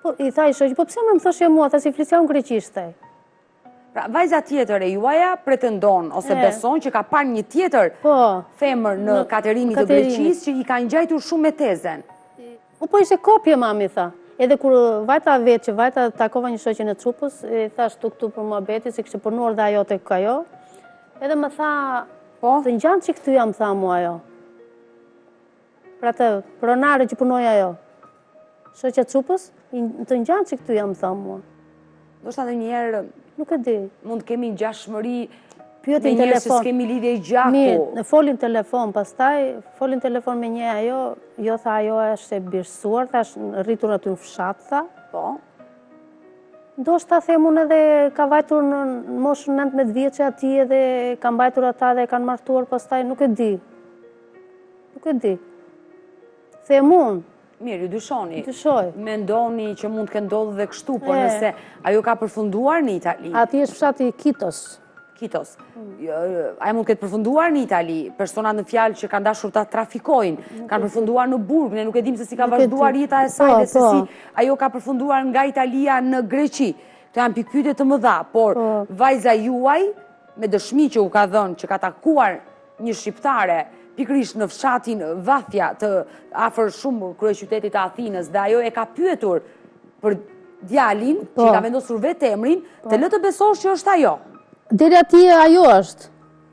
B: I tha i shoqi, po pse më thoshe mua, tha si flisja unë greqishte.
A: Pra, vajza tjetër e juaja pretendon ose beson që ka parë një tjetër femër në katerimin të Greqisë që i ka ngjajtur shumë me tezën.
B: Po ishte kopje, mami, tha. Edhe kur vajta vetë që vajta takova një shoqe në Çupës, i thash këtu për muhabeti, se kishte punuar dhe ajo tek ajo. Edhe më tha, të ngjan që këtu jam, tha mua ajo. Pra të pronare që punoj ajo. Shoqja Çupës, të ngjan që këtu jam, tha mua.
A: Do shta dhe njerë,
B: nuk e di.
A: Mund të kemi gjashmëri
B: me
A: njerë që s'kemi lidhje i gjaku.
B: Mirë, folin telefon, pastaj, folin telefon me një ajo, jo tha ajo është e birësuar, tha është rritur aty në fshat, tha.
A: Po.
B: Ndoshta them unë edhe ka vajtur në moshën 19 vjeçe aty edhe ka mbajtur ata dhe kanë martuar pastaj, nuk e di. Nuk e di. Them unë.
A: Mirë, ju dyshoni.
B: Dyshoj.
A: Mendoni që mund të ndodhë dhe kështu, por nëse ajo ka përfunduar në Itali.
B: Ati është fshati Kitos.
A: Kitos. Ajo mund të ketë përfunduar në Itali, personat në fjalë që kanë dashur ta trafikojnë, kanë përfunduar në Burg, ne nuk e dim se si ka vazhduar jeta e saj dhe se si ajo ka përfunduar nga Italia në Greqi. Këto janë pikpyetje të mëdha, por vajza juaj me dëshmi që u ka dhënë që ka takuar një shqiptare pikërisht në fshatin Vathja të afër shumë kryeqytetit të Athinës dhe ajo e ka pyetur për djalin që ka vendosur vetë emrin, të lë të besosh që është ajo.
B: Deri atje ajo është.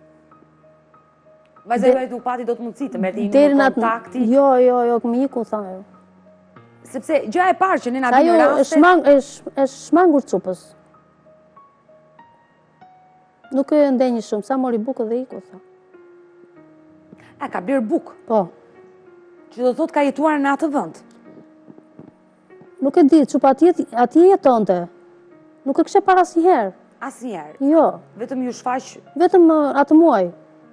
A: Vajza juaj u pati do të mundësi të merrte një kontakti.
B: Jo, më iku tha ajo.
A: Sepse gjë e parë që ne na vjen rastet.
B: Ajo është shmangur Çupës. Nuk e ndenjë shumë, sa mori bukë dhe iku tha.
A: Ka blerë bukë.
B: Po.
A: Që do thotë ka jetuar në atë vend.
B: Nuk e di, Çupa atje jetonte. Nuk e kishe para asnjëherë.
A: Asnjëherë.
B: Jo.
A: Vetëm ju shfaq.
B: Vetëm atë muaj.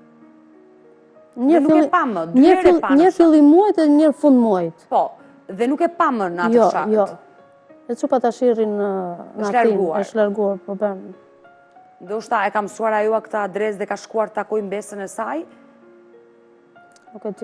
A: Nuk e pa më, dy herë pa.
B: Një fillim muajit dhe një fund muajit.
A: Po, dhe nuk e pa më në atë fshat.
B: Jo. E Çupa tash rrin në Athinë, është larguar, po bën.
A: Ndoshta e ka mësuar ajo këtë adresë dhe ka shkuar të takojë mbesën e saj.
B: Nuk e di.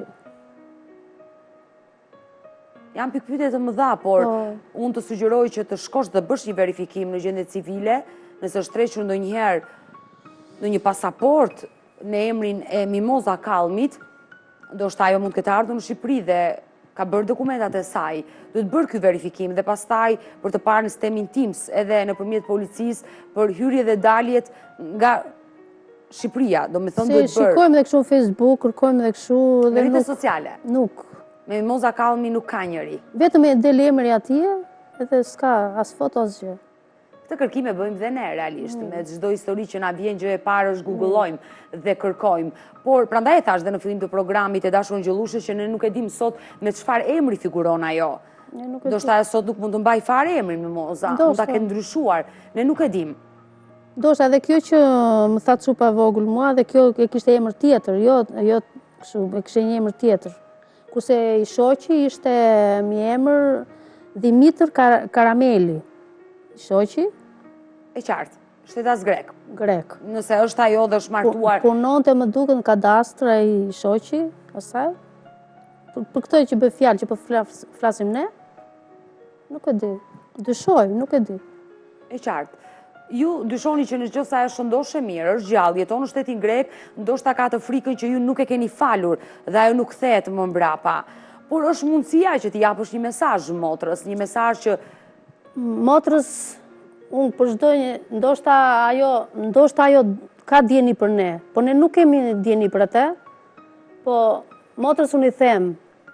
A: Janë pikpyetje të mëdha, por unë të sugjeroj që të shkosh dhe bësh një verifikim në gjendje civile, nëse është trequr ndonjëherë në një pasaport në emrin e Mimoza Kalmit, ndoshta ajo mund të ketë ardhur në Shqipëri dhe ka bërë dokumentat e saj. Duhet bërë ky verifikim dhe pastaj për të parë në sistemin Teams edhe nëpërmjet policisë për hyrje dhe daljet nga Shqipëria, do me thënë duhet bërë.
B: Shikojmë dhe kështu në Facebook, kërkojmë dhe kështu.
A: Në rrjetet sociale?
B: Nuk.
A: Me Mimoza Kalmi nuk ka njëri?
B: Vetëm e del emri atje, edhe s'ka as foto as gjë.
A: Këtë kërkime bëjmë dhe ne, realisht, me çdo histori që na vjen gjë e parë është googlojmë dhe kërkojmë. Por, prandaj e thash dhe në fillim të programit e dashur ngjyllushe që ne nuk e dim sot me çfarë emri figuron ajo. Do shta sot nuk mund të mbaj fare emrin Mimoza, mund ta ketë ndryshuar, ne nuk e dim.
B: Ndoshta edhe kjo që më tha Çupa vogël mua, dhe kjo e kishte emër tjetër, jo kështu, e kishte një emër tjetër. Kurse i shoqi ishte një emër Dimitër Karameli. I shoqi?
A: E qartë, shtetas grek.
B: Grek.
A: Nëse është ajo dhe është martuar.
B: Punonte më duket në kadastër ai shoqi, asaj. Për këtë që bëj fjalë që po flasim ne, nuk e di. Dyshoj, nuk e di.
A: E qartë. Ju dyshoni që në qoftë se ajo shëndoshë mirë, është gjallë, jeton në shtetin grek, ndoshta ka të frikën që ju nuk e keni falur dhe ajo nuk kthehet më mbrapa. Por është mundësia që t'i japësh një mesazh motrës, një mesazh që
B: motrës unë për çdo një, ndoshta ajo ka dieni për ne, por ne nuk kemi dieni për atë. Po motrës unë i them,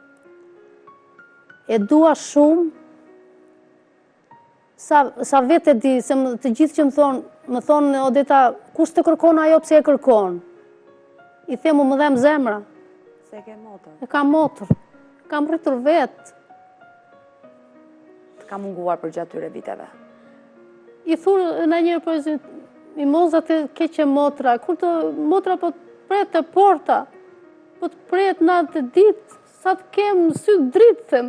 B: e dua shumë. Sa vetë e di, se të gjithë që më thonë, Odeta, kush të kërkon ajo, pse e kërkon? I them, më dhem zemra.
A: Se e ke motër.
B: E kam motër. Kam rritur vetë.
A: Të ka munguar për gjatë tyre viteve.
B: I thurë në njërë për Mimoza të keqe motra. Kur të motra po të pret të porta, po të pret në atë ditë, sa të kemë në sy dritë, them.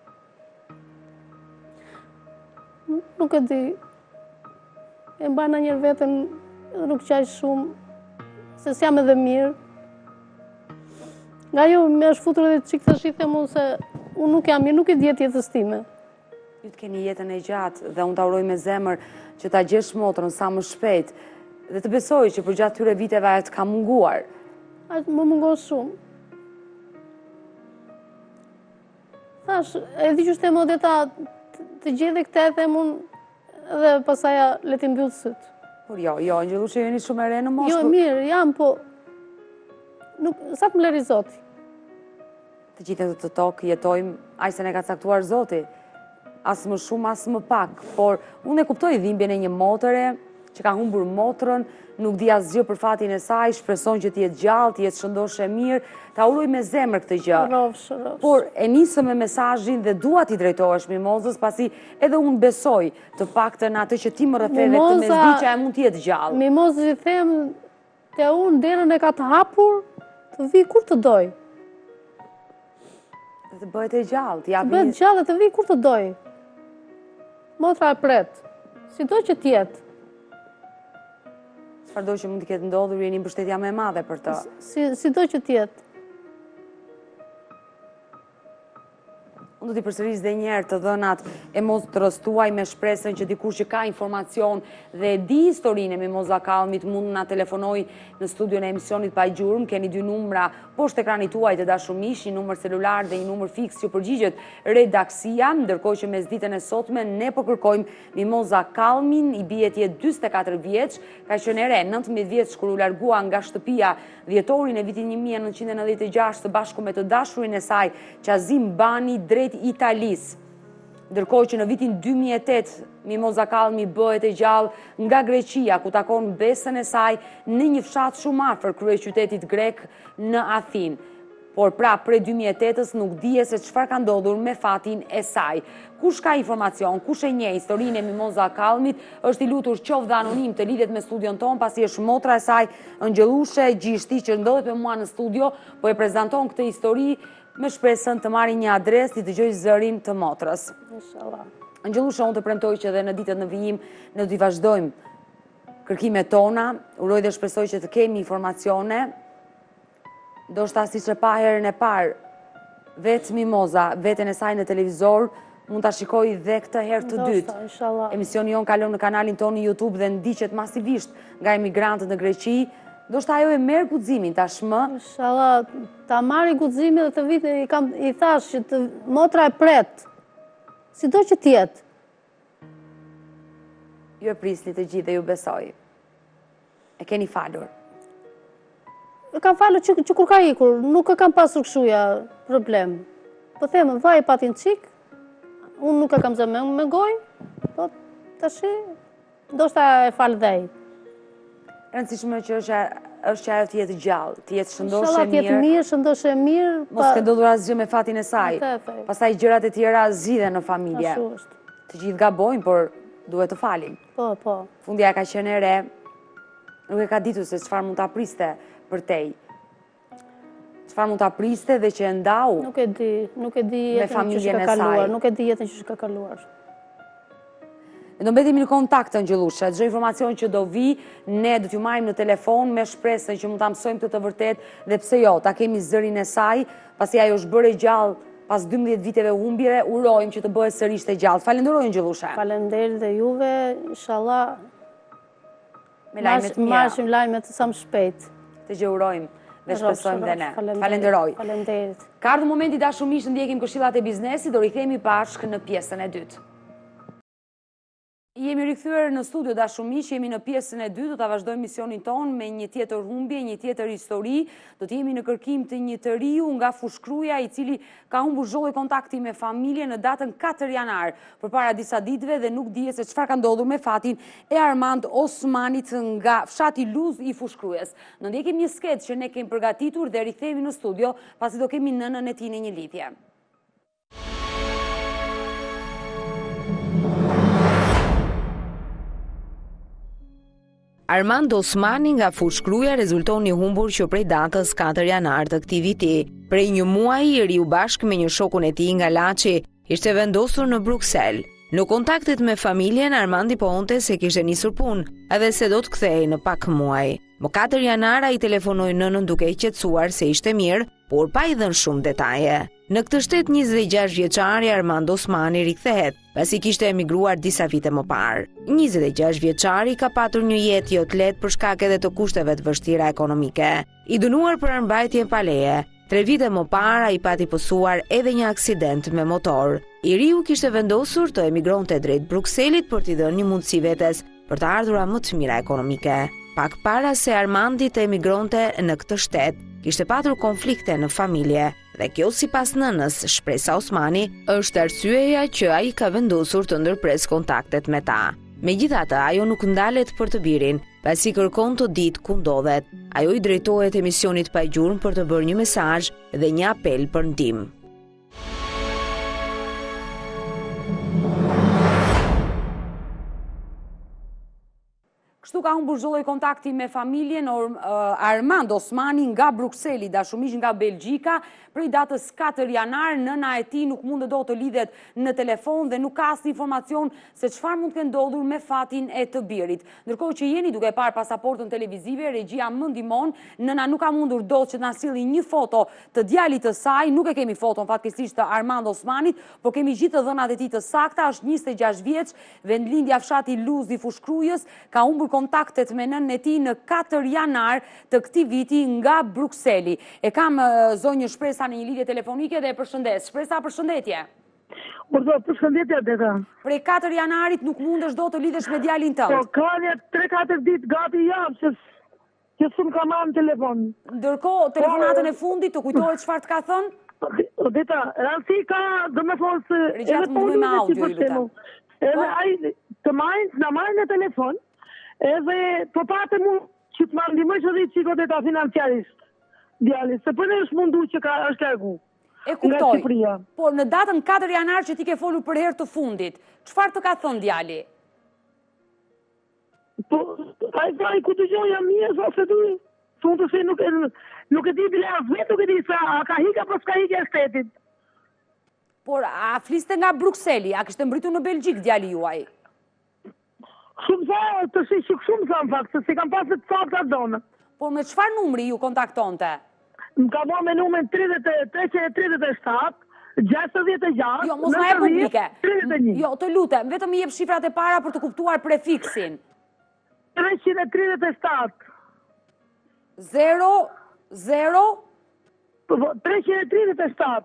B: Nuk e di, e mba në njërë vetën, nuk qaj shumë, se s'jam edhe mirë. Nga jo me është futur edhe qikë të shithë, se unë nuk jam mirë, nuk e djetë jetës time.
A: Ju të keni jetën e gjatë dhe unë ta uroj me zemër që ta gjesh motrën sa më shpejt dhe të besoj që për gjatë tyre viteve ajo të ka munguar.
B: Atë më mungon shumë. Thash, e di që shte më Odeta të gjithë këtë e them unë dhe pasaja le t'i mbyllë sytë.
A: Por jo, Angjelusha jeni shumë e re në moshë.
B: Jo, mirë, jam, po sa të më leri Zoti.
A: Të gjithë të tokë jetojmë aq se ne ka caktuar Zoti. As më shumë, as më pak. Por unë e kuptoj dhimbjen e një motre që ka humbur motrën, nuk di asgjë për fatin e saj, shpreson që t'jetë gjallë, t'jetë shëndoshe mirë, ta uroj me zemër këtë gjë.
B: Shërofsh.
A: Por e nisëm me mesazhin dhe dua t'i drejtohesh Mimozës, pasi edhe unë besoj të paktën atë që ti më rretheve këtë mesdhiqja e mund t'jetë gjallë.
B: Mimozës i them te unë derën e ka të hapur, të vi kur të doj.
A: Dhe të bëhet e gjallë,
B: Të bëhet gjallë dhe të vi kur të doj. Motra e pret, si do që t'jetë.
A: Çfarëdo që mund të ketë ndodhur, jeni mbështetja më e madhe për të.
B: Si do që t'jetë.
A: Unë do t'i përsëris dhe njerë të dhënat e motrës tuaj me shpresën që dikush që ka informacion dhe di historinë e Mimoza Kallmit mund na telefonoj në studion e emisionit Pa Gjurmë. Keni dy numra poshtë ekranit tuaj të dashur miq, një numër celular dhe një numër fiks që përgjigjet redaksia, ndërkohë që mesditën e sotme ne po kërkojmë Mimoza Kallmin, i bie të jetë 44 vjeç, ka qenë e re 19 vjeç kur u largua nga shtëpia dhjetorin e vitit 1996 së bashku me të dashurin e saj Qazim Bani drejt Italis. Ndërkohë që në vitin 2008 Mimoza Kallmi bëhet e gjallë nga Greqia, ku takon besën e saj në një fshat shumë afër kryeqytetit grek në Athinë. Por pra prej 2008-s nuk dije se çfarë ka ndodhur me fatin e saj. Kush ka informacion, kush e njeh historinë e Mimoza Kallmit, është i lutur qoftë dhe anonim të lidhet me studion ton, pasi është motra e saj, Angjelusha Gjishti, që ndodhet me mua në studio, po e prezanton këtë histori me shpresën të marrë një adres, të dëgjoj zërin të motrës.
B: Inshallah.
A: Angjelusha, unë të premtoj që dhe në ditët në vijim ne do t'i vazhdojmë kërkimet tona, uroj dhe shpresoj që të kemi informacione. Do shta si që pa herën e parë, vetë Mimoza, veten e saj në televizor, mund t'a shikoj dhe këtë herë të dytë. Emisioni jon kalon në kanalin tonë YouTube dhe ndiqet masivisht nga emigrantët në Greqi. Do shta ajo e merë guximin tashmë.
B: Inshallah, ta marri guximin dhe të vite i thash që të motra e pret. Si do që t'jetë.
A: Ju e prisni të gjithë dhe ju besoj. E keni falur.
B: E kam falur që kur ka ikur, nuk e kam pasur këshuja problem. Po themë, vaj patin qik, unë nuk e kam zë me gojë, po të shi, do shta e falë dhej.
A: Rëndësishme që është që ajo t'jetë gjallë, t'jetë shëndoshe mirë.
B: Inshallah t'jetë mirë, shëndoshe mirë.
A: Mos ke ndodhur asgjë me fatin e saj. Pastaj gjërat e tjera zgjidhen në familje. Të gjithë gabojnë, por duhet të falim.
B: Po.
A: Fundja e ka qenë e re, nuk e ka ditur se çfarë mund ta priste për tej. Çfarë mund ta priste dhe që e ndau.
B: Nuk e di jetën që ka kaluar, nuk e di jetën që ka kaluar.
A: Do mbetemi në kontakt, Angjelusha. Çdo informacion që do vi, ne do t'ju marrim në telefon me shpresën që mund ta mësojmë këtë të vërtet dhe pse jo, ta kemi zërin e saj, pasi ajo është bërë gjallë pas 12 viteve humbjeve, urojmë që të bëhet sërish e gjallë. Falenderoj, Angjelusha.
B: Falenderoj dhe juve, inshallah.
A: Me lajme të mira.
B: Marrim lajme të sa më shpejt.
A: Të gjë urojmë dhe shpresojmë dhe ne. Falenderoj.
B: Falenderit.
A: Ka ardhur momenti dashur miq të ndjekim këshillat e biznesit, do rikthehemi bashkë në pjesën e dytë. Jemi rikthyer në studio dashur miq, jemi në pjesën e dytë, do ta vazhdojmë misionin ton me një tjetër humbje, një tjetër histori. Do të jemi në kërkim të një të riu nga Fushkruja, i cili ka humbur çdo kontakti me familjen në datën 4 janar, përpara disa ditëve dhe nuk dihet se çfarë ka ndodhur me fatin e Armand Osmanit nga fshati Luz i Fushkrujës. Do ndjekim një sketch që ne kemi përgatitur dhe rikthehemi në studio, pasi do kemi nënën e tij në një lidhje.
C: Armand Osmani nga Fushkruja rezulton një humbur që prej datës 4 janar të këtij viti. Prej një muaji i riu bashkë me një shokun e tij nga Laçi ishte vendosur në Bruksel. Në kontaktet me familjen, Armandi pohonte se kishte nisur punë, edhe se do të kthehej në pak muaj. Më 4 janar ai telefonoi nënën duke i qetësuar se ishte mirë, por pa i dhënë shumë detaje. Në këtë shtet 26 vjeçari Armand Osmani rikthehet pasi kishte emigruar disa vite më parë. 26 vjeçari ka patur një jetë jo të lehtë për shkak edhe të kushteve të vështira ekonomike. I dënuar për armbajtje pa leje, 3 vite më parë ai pati pësuar edhe një aksident me motor. I riu kishte vendosur të emigronte drejt Brukselit për t'i dhënë një mundësi vetes për të ardhura më të mira ekonomike. Pak para se Armandi të emigronte në këtë shtet, kishte patur konflikte në familje dhe kjo sipas nënës Shpresa Osmani është arsyeja që ai ka vendosur të ndërpres kontaktet me ta. Megjithatë, ajo nuk ndalet për të birin, pasi kërkon të ditë ku ndodhet. Ajo i drejtohet emisionit Pa Gjurmë për të bërë një mesazh dhe një apel për ndihmë.
A: Kështu ka humbur çdo lloj kontakti me familjen. Armand Osmani nga Brukseli, dashumish nga Belgjika, prej datës 4 janar, nëna e tij nuk mund dot të lidhet në telefon dhe nuk ka asnjë informacion se çfarë mund të ketë ndodhur me fatin e të birit. Ndërkohë që jeni duke parë pasaportën televizive, regjia më ndihmon, nëna nuk ka mundur dot që të na silli një foto të djalit të saj, nuk e kemi foton fatkeqësisht të Armand Osmanit, por kemi gjithë dhënat e tij të sakta, është 26 vjeç, vendlindja fshati Luzi Fushkrujës, ka humbur kontaktet me nënën e tij në 4 janar të këtij viti nga Brukseli. E kam zonjë Shpresa në një lidhje telefonike dhe e përshëndes. Shpresa, përshëndetje.
D: Përshëndetje, Deta.
A: Prej 4 janarit nuk mundesh dot të lidhesh me djalin tënd.
D: Po, ka një 3-4 ditë gati jam që s'm ka marrë në telefon.
A: Ndërkohë, telefonatën e fundit të kujtohet çfarë të ka thënë?
D: Deta, rasti ka, domethënë se
A: Regjat më duhet me audio, ju lutem.
D: Edhe ai na marrë në telefon, edhe po patë mu që të më ndihmojë edhe çiko Deta financiarisht. Djali, se për në është mundu që është largu.
A: E kuptoj, por në datën 4 janar që ti ke folur për herë të fundit, çfarë të ka thënë djali?
D: Po, ai ku dëgjoj jam mirë, sa se di, thonë të se nuk e di bile as vetë, nuk e di sa a ka hika për s'ka hika e shtetit.
A: Por, a fliste nga Brukseli, a kishte mbritur në Belgjik djali juaj?
D: Shumë sa, të shumë sa në fakt, se kam pasë të sakta donë.
A: Por me çfarë numri ju kontaktonte?
D: Më ka bo me numrin 337, 66,
A: jo, mos ma e publike.
D: 31.
A: Jo, të lutem, vetëm i jep shifrat e para për të kuptuar prefiksin.
D: 337.
A: 0, 0.
D: 337.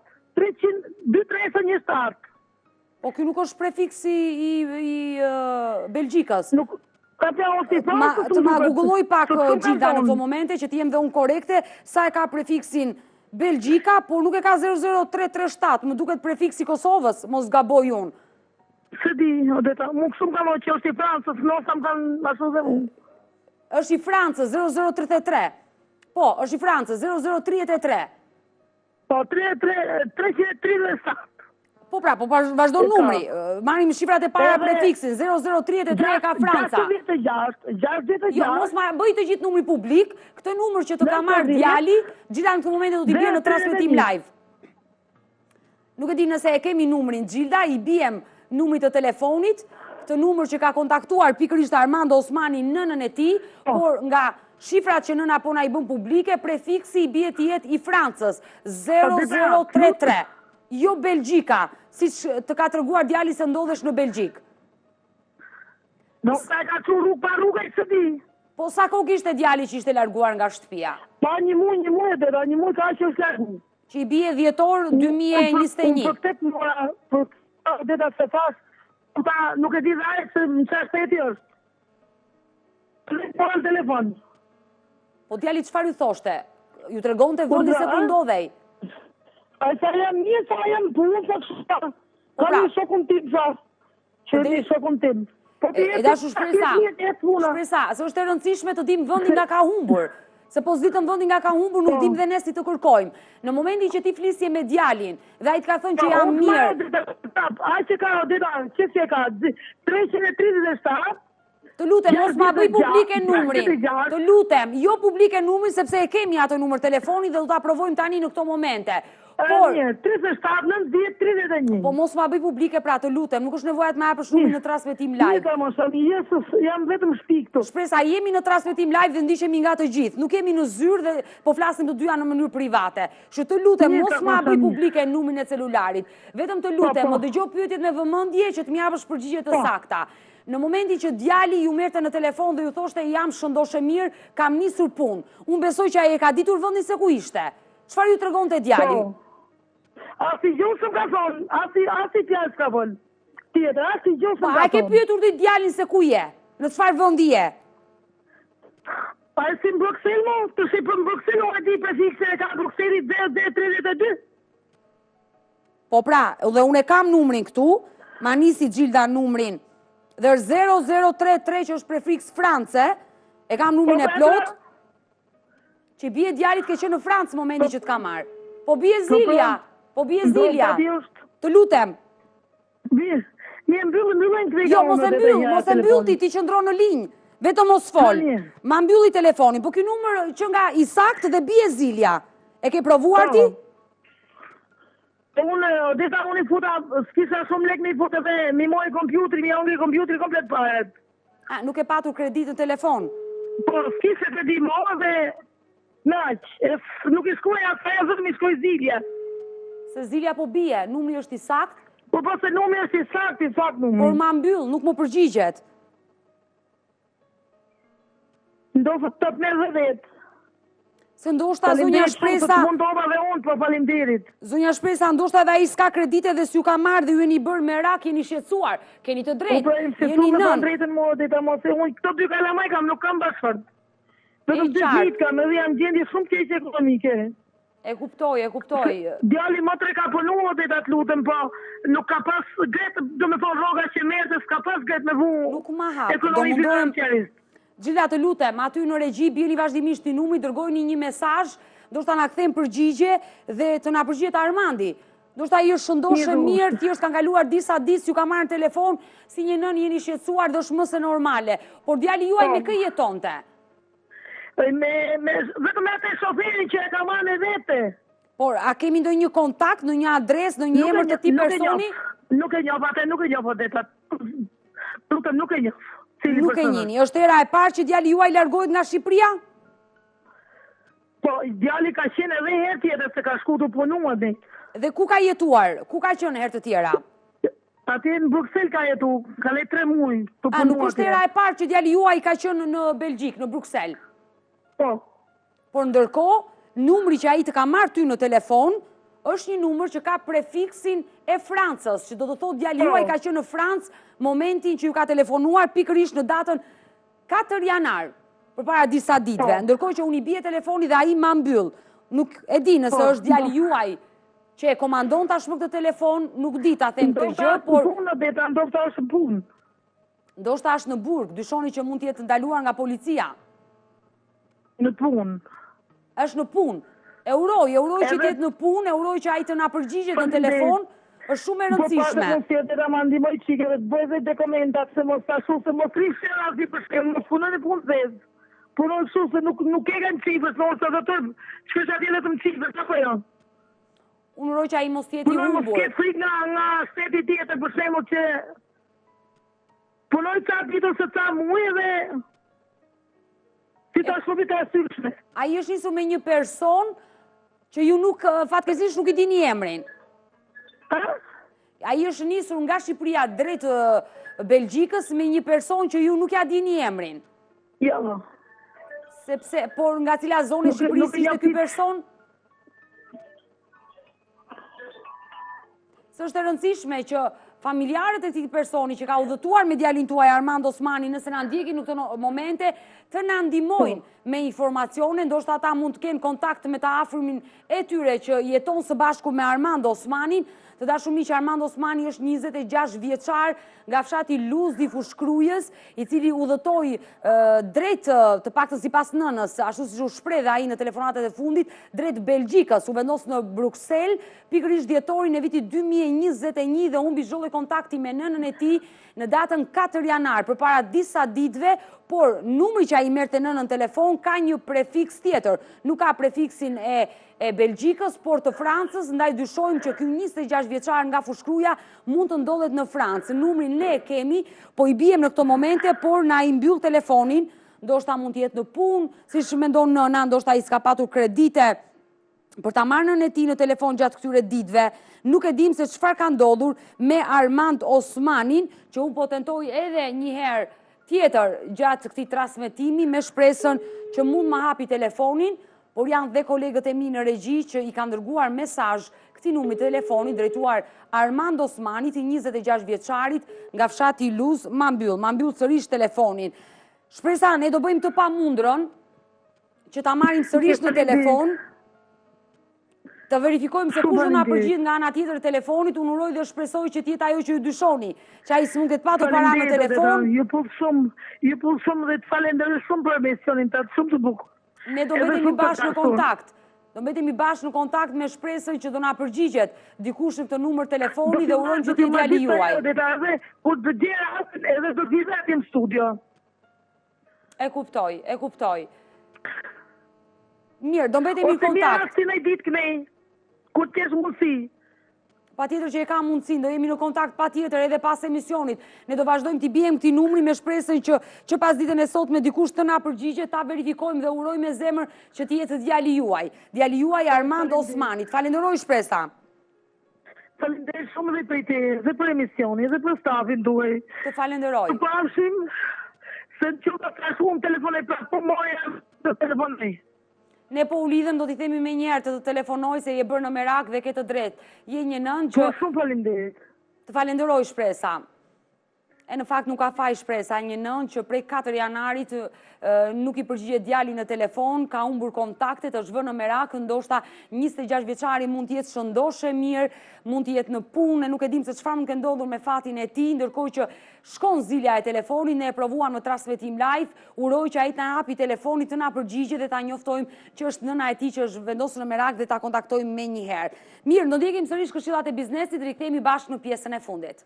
D: 237.
A: Po, kjo nuk është prefiksi i Belgjikës.
D: Nuk...
A: Të ma googloj pak Gjilda në këto momente që t'jem dhe unë korekte sa e ka prefiksin Belgjika, por nuk e ka 00337, më duket prefiksi Kosovës, mos gaboj unë.
D: Se di, Odeta, mu kësum ka që është i Francës, nësa më kanë ashtu dhe unë.
A: është i Francës, 0033. Po, është i Francës, 0033.
D: Po, 337.
A: Po pra, po vazhdo numri, marim shifrat e para prefiksin, 0033 ka Franca.
D: 626.
A: Jo, mos ma bëj të gjithë numri publik, këtë numër që të ka marrë djali, gjitha në këtë momente do t'i bje në transmetim live. Nuk e di nëse e kemi numrin Gjilda, i bjem numrit të telefonit, këtë numër që ka kontaktuar pikërisht Armand Osmani nënën e tij, por nga shifrat që nëna po na i bën publike, prefiksi i bie të jetë i Francës, 0033. Jo Belgjika, si të ka treguar djali se ndodhesh në Belgjik.
D: Nuk ka që rrugë pa rrugë e së di.
A: Po sa kohë ishte djali që ishte larguar nga shtëpia?
D: Pa një muaj dhe një muaj ka që është largu.
A: Që i bie dhjetor 2021.
D: Për këtë mora, për këtë se fash, nuk e di dhe ajë se në që shteti është. Për në telefon.
A: Po djali çfarë ju thoshte? Ju tregon të vëndi se ku ndodhej?
D: A sa jam një, sa jam punë, sa kështë. Ka një shokun tim, sa. Që një shokun tim.
A: E da Shpresa, se është e rëndësishme të dim vëndin nga ka humbur. Se po s'ditëm vëndin nga ka humbur, nuk dim dhe ne si të kërkojmë. Në momenti që ti flisje me djalin, dhe a i të ka thënë që jam mirë.
D: A që ka, që si e ka, 337,
A: të lutem, mos ma bëj publike numrin. Të lutem, jo publike numrin, sepse e kemi atë numër telefoni dhe do të aprovojmë tani në këto momente.
D: Mirë, 37, 90, 31.
A: Po mos ma bëj publike pra të lutem, nuk është nevojat me apësh numrin në transmetim live.
D: Mirë, mos, jam vetëm shpi këtu.
A: Shpresa, jemi në transmetim live dhe ndiqemi nga të gjithë. Nuk jemi në zyrë dhe po flasim të dyja në mënyrë private. Që të lutem, mos ma bëj publike numrin e celularit. Vetëm të lutem, më dëgjoj pyetjet me vëmendje që të më japësh përgjigje të sakta. Në momentin që djali ju merrte në telefon dhe ju thoshte jam shëndoshe mirë, kam nisur punë. Unë besoj që ai e ka ditur vendin se ku ishte. Çfarë ju tregonte djali?
D: Asi gjuhë shumë ka thonë, asi pjallë s'ka thonë. Tjetër, asi gjuhë shumë ka thonë.
A: A ke pyetur ti djalin se ku je? Në çfarë vendi je?
D: A e si në Bruxelles mo? Të si për në Bruxelles, o e di prefikse e ka Bruxellit dhe 32?
A: Po pra, dhe unë e kam numrin këtu, ma nisi Gjilda numrin, dhe 0033 që është prefiks France, e kam numrin e plot, që bie djalit ke qenë në Francë momenti që t'ka marrë. Po bie Zilja. Po bie Zilja, të lutem.
D: Mirë, mbyllën këtë
A: jo, mos e mbyll ti qëndro në linjë, vetëm mos fol. Ma mbylli telefonin, po ky numër që nga i sakt dhe bie Zilja. E ke provuar ti?
D: Unë i futa, s'kisha shumë lek me i futa dhe mi moj kompjutri, mi ongri kompjutri komplet paret.
A: Nuk e patur kredit në telefon?
D: Po, s'kisha kredit mo dhe naq, nuk i shkuaj atë e zëtë mi shkuaj Zilja.
A: Se Zilja po bie, numri është i sakt?
D: Po se numri është i sakt numri.
A: Por ma mbyll, nuk më përgjigjet.
D: Ndoshta top 90.
A: Se ndoshta zonja Shpresa...
D: Mund të oba dhe unë, po faleminderit.
A: Zonja Shpresa, ndoshta dhe ai s'ka kredite dhe s'ju ka marrë dhe ju jeni bërë me rak, jeni shqetësuar, keni të drejtë, jeni nën.
D: Drejtën mo, unë këto dy kalamaj kam, nuk kam bashkëfart. Vetëm dy ditë kam, edhe jam gjendje shumë keq ekonomike.
A: E kuptoj.
D: Djali më tre ka punuar dhe të lutem, po nuk ka pas gretë, do me thonë roga që merë, s'ka pas gretë me vu.
A: Nuk ma hapë, do mundohem. Gjilda të lutem, aty në regji, bjeni vazhdimisht i numri, dërgojni një mesazh, do shta na kthem përgjigje dhe të na përgjigjet Armandi. Do shta i është shëndoshë mirë, ti është kanë kaluar disa ditë, ju ka marrë në telefon, si një nën jeni shqetësuar, do shmë se normale. Por djali juaj me kë jetonte?
D: Vetëm atë shoferin që e ka marrë në vete.
A: Por, a kemi ndonjë kontakt, në një adres, në një emër të ti personi?
D: Nuk e njoh, atë nuk e njoh, nuk e njoh.
A: Nuk e njini, është era e parë që djali juaj largohet nga Shqipëria?
D: Po, djali ka qenë edhe herë tjetër se ka shku të punua dhe.
A: Dhe ku ka jetuar? Ku ka qenë herë të tjera?
D: Ati në Bruxelles ka jetu, ka le 3 muaj të punua.
A: A, nuk është era e parë që djali juaj ka qenë në Belgjik, në Bruxelles?
D: Po.
A: Por ndërkohë, numri që ai të ka marrë ty në telefon, është një numër që ka prefiksin e Francës, që do të thotë djali juaj ka qenë në Francë momentin që ju ka telefonuar pikërisht në datën 4 janar, përpara disa ditëve, ndërkohë që unë i bie telefoni dhe ai ma mbyll. Nuk e di nëse është djali juaj që e komandon tashmë këtë telefon, nuk di ta them të gjë, por
D: ndoshta është në punë.
A: Ndoshta është në burg, dyshoni që mund të jetë ndaluar nga policia.
D: Në punë.
A: Është në punë. E uroj që të jetë në punë, e uroj që ai të na përgjigjet në telefon, është shumë e rëndësishme.
D: Po pas të jetë ma ndihmoj çike dhe të bëj dhe dokumentat se mos ta shoh se mos rishë asnjë për shkak mos punoj në punë zez. Punon shumë se nuk e kanë cifrës, ose doktor, çka atje vetëm cifrës apo jo.
A: Unë uroj që ai mos jetë i humbur.
D: Mos ke frikë nga shteti tjetër për shembull që punoj ca ditë ose ca muaj dhe ti ta shohit të asyrshme.
A: Ai është nisur me një person që ju nuk, fatkeqësisht nuk i dini emrin. Ai është nisur nga Shqipëria drejt Belgjikës me një person që ju nuk ja dini emrin.
D: Jo.
A: Sepse, por nga cila zonë e Shqipërisë ishte ky person? Së është e rëndësishme që familjarët e këtij personi që ka udhëtuar me djalin tuaj Armand Osmani, nëse na ndjekin në këto momente, të na ndihmojnë me informacione, ndoshta ata mund të kenë kontakt me të afërmin e tyre që jeton së bashku me Armand Osmanin. Të dashur miq, Armand Osmani është 26 vjeçar nga fshati Luzdi Fushkrujës, i cili udhëtoi drejt, të paktën sipas nënës, ashtu siç u shpreh ai në telefonatat e fundit, drejt Belgjikës, u vendos në Bruksel, pikërisht dhjetorin e vitit 2021 dhe humbi zhjollë kontakti me nënën e tij në datën 4 janar, përpara disa ditëve, por numri që ai merrte nënën telefon ka një prefiks tjetër. Nuk ka prefiksin e Belgjikës, por të Francës, ndaj dyshojmë që ky 26 vjeçar nga Fushkruja mund të ndodhet në Francë. Numrin ne kemi, po i bijem në këto momente, por na i mbyll telefonin, ndoshta mund të jetë në punë, siç mendon nëna, ndoshta ai s'ka patur kredite për ta marrë nënën e tij në telefon gjatë këtyre ditëve. Nuk e dim se çfarë ka ndodhur me Armand Osmanin, që unë po tentoj edhe një herë tjetër gjatë këtij transmetimi me shpresën që mund ma hapi telefonin, por janë dhe kolegët e mi në regji që i kanë dërguar mesazh këtij numri telefoni drejtuar Armand Osmanit, i 26 vjeçarit nga fshati Luz, ma mbyll sërish telefonin. Shpresa, ne do bëjmë të pamundrën që ta marrim sërish në telefon, të verifikojmë se kush na përgjigj nga ana tjetër e telefonit. Unë uroj dhe shpresoj që të jetë ajo që ju dyshoni, që ai s'mund ketë patur para në telefon.
D: Ju pull shumë dhe të falenderoj shumë për emisionin tatë, shumë të bukur.
A: Ne do mbetemi bashkë në kontakt. Do mbetemi bashkë në kontakt me shpresën që do na përgjigjet dikush në këtë numër telefoni dhe urojmë që të jetë djali juaj.
D: Kur të gjera edhe do të vizet në studio.
A: E kuptoj. Mirë, do mbetemi në kontakt.
D: Ose një ditë kënej, kur të kesh mundësi.
A: Patjetër që e ka mundësin, do jemi në kontakt patjetër edhe pas emisionit. Ne do vazhdojmë t'i bijem këtij numri me shpresën që pas ditën e sotme dikush të na përgjigjet, ta verifikojmë dhe uroj me zemër që të jetë djali juaj. Djali juaj Armand Osmanit. Falenderoj shpresa.
D: Falenderoj shumë dhe për te, dhe për emisionin, dhe për stafin duaj.
A: Të falenderoj.
D: Të pashim, se në që të trashu në telefonaj, pra po moja të telefonaj.
A: Ne po u lidhem, do t'i themi me njerë të telefonoj se je bërë në merak dhe ke të drejt. Je një nën që...
D: Po shumë falenderit.
A: Të falenderoj shpresa. E në fakt nuk ka faj shpresa, një nën që prej 4 janarit nuk i përgjigjet djali në telefon, ka humbur kontaktet, është vënë në merak, ndoshta 26 vjeçari mund të jetë shëndoshe mirë, mund të jetë në punë, nuk e dim se çfarë mund të ndodhur me fatin e tij, ndërkohë që shkon zilja e telefonit, ne e provuam në transmetim live, uroj që ai të na hapi telefonit, të na përgjigjet dhe ta njoftojmë që është nëna e tij që është vendosur në merak dhe ta kontaktojmë menjëherë. Mirë, do ndjekim sërish këshillat e biznesit, rikthehemi bashkë në pjesën e fundit.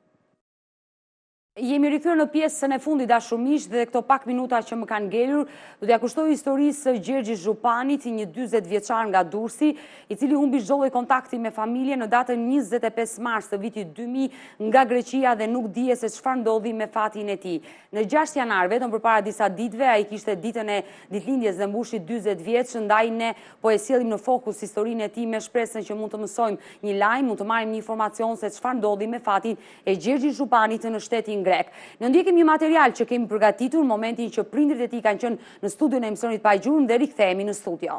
A: Jemi rikthyer në pjesën e fundit dashumish dhe këto pak minuta që më kanë ngelur, do t'ja kushtoj historisë Gjergji Zhupanit, një 40 vjeçar nga Durrësi, i cili humbi çdo lloj kontakti me familjen në datën 25 mars të vitit 2000 nga Greqia dhe nuk dije se çfarë ndodhi me fatin e tij. Në 6 janar, vetëm përpara disa ditëve, ai kishte ditën e ditëlindjes dhe mbushi 40 vjeç, ndaj ne po e sjellim në fokus historinë e tij me shpresën që mund të mësojmë një lajm, mund të marrim një informacion se çfarë ndodhi me fatin e Gjergji Zhupanit në shtetin grek. Ne ndjekim një material që kemi përgatitur në momentin që prindrit e tij kanë qenë në studion e emisionit Pa Gjurmë dhe rikthehemi në studio.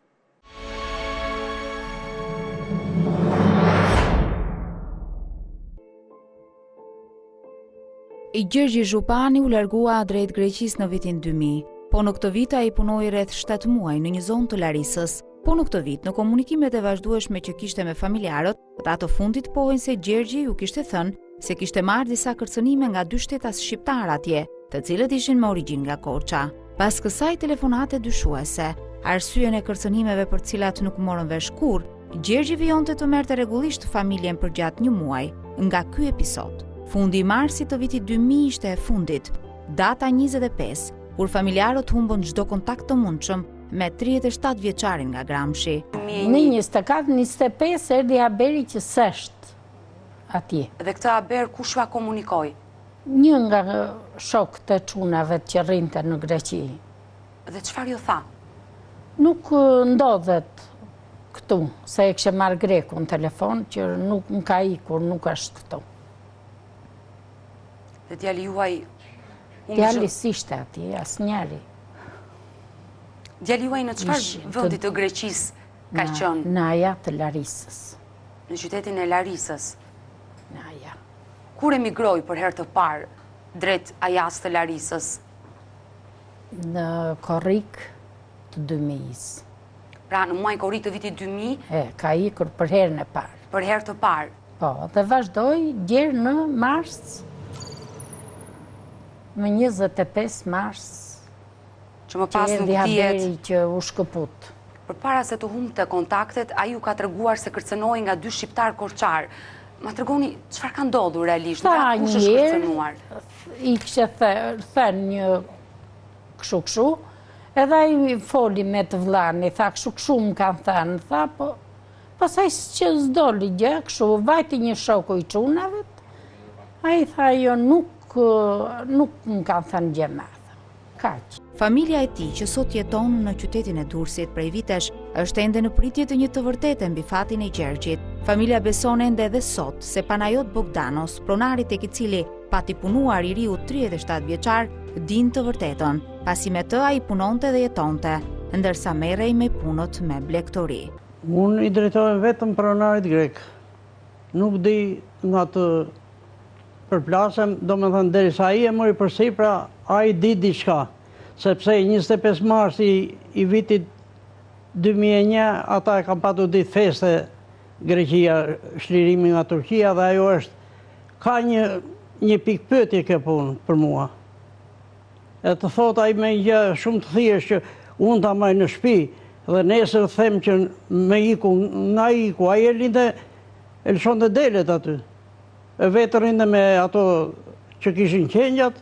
E: Gjergji Zhupani u largua drejt Greqisë në vitin 2000, po në këtë vit ai punoi rreth 7 muaj në një zonë të Larisës. Po në këtë vit, në komunikimet e vazhdueshme që kishte me familjarët, ata të fundit pohojnë se Gjergji ju kishte thënë se kishte marrë disa kërcënime nga 2 shtetas shqiptar atje, të cilët ishin me origjinë nga Korça. Pas kësaj telefonate dyshuese, arsyen e kërcënimeve për cilat nuk morën vesh kurrë, Gjergji vijonte të merrte rregullisht familjen për gjatë një muaj nga ky episod. Fundi i marsit të vitit 2000 ishte e fundit, data 25, kur familjarët humbën çdo kontakt të mundshëm me 37 vjeçarin nga Gramshi.
F: Në 24-25 erdhi haberi që s'është atje.
A: Dhe këtë haber kush va komunikoi?
F: Një nga shokët e çunave që rrinte në Greqi.
A: Dhe çfarë ju tha?
F: Nuk ndodhet këtu, se e kishte marrë greku në telefon që nuk më ka ikur, nuk është këtu.
A: Dhe djali juaj...
F: Djali s'ishte atje, asnjëri.
A: Djali juaj në çfarë vendi të Greqisë ka qenë?
F: Në Aja të Larisës.
A: Në qytetin e Larisës.
F: Në Aja.
A: Kur emigroi për herë të parë drejt Ajas të Larisës?
F: Në korrik të 2000-s.
A: Pra në muajin korrik të vitit 2000?
F: Ka ikur për herën e parë.
A: Për herë të parë?
F: Po, dhe vazhdoi djerë në mars, më 25 mars,
A: që më pas nuk
F: haberi që u shkëput.
A: Për para se të humbte kontaktet, ai u ka treguar se kërcënoi nga 2 shqiptar korçar. Ma tregoni, çfarë ka ndodhur realisht?
F: Tha
A: Kush është kërcënuar?
F: I kështë thënë një këshu, edhe i foli me të vllani, tha këshu më kanë thënë, tha po, pasaj që s'doli gjë, këshu, vajti një shoku i çunave, a i tha jo nuk më kanë thënë gjë me. Kaq.
E: Familja e tij, që sot jeton në qytetin e Durrësit prej vitesh, është ende në pritje të një të vërtetë mbi fatin e Gjergjit. Familja beson ende edhe sot se Panajot Bogdanos, pronari tek i cili pati punuar i riu 37 vjeçar, din të vërtetën, pasi me të ai punonte dhe jetonte, ndërsa merrej me punët me blegtori.
G: Unë i drejtohem vetëm pronarit grek. Nuk di nga të përplasem, do me thënë, derisa ai e mori përsi, pra ai di diçka. Sepse 25 mars i vitit 2001, ata e kam patur ditë feste Greqia, shlirimi nga Turqia, dhe ajo ka një pikë pyetje kjo punë për mua. E të thot ai me një shumë të thjesht që unë ta marr në shtëpi dhe nesër them që me iku, ai e linte e lëshonte delet aty. E vetë rinde me ato që kishin qenjat,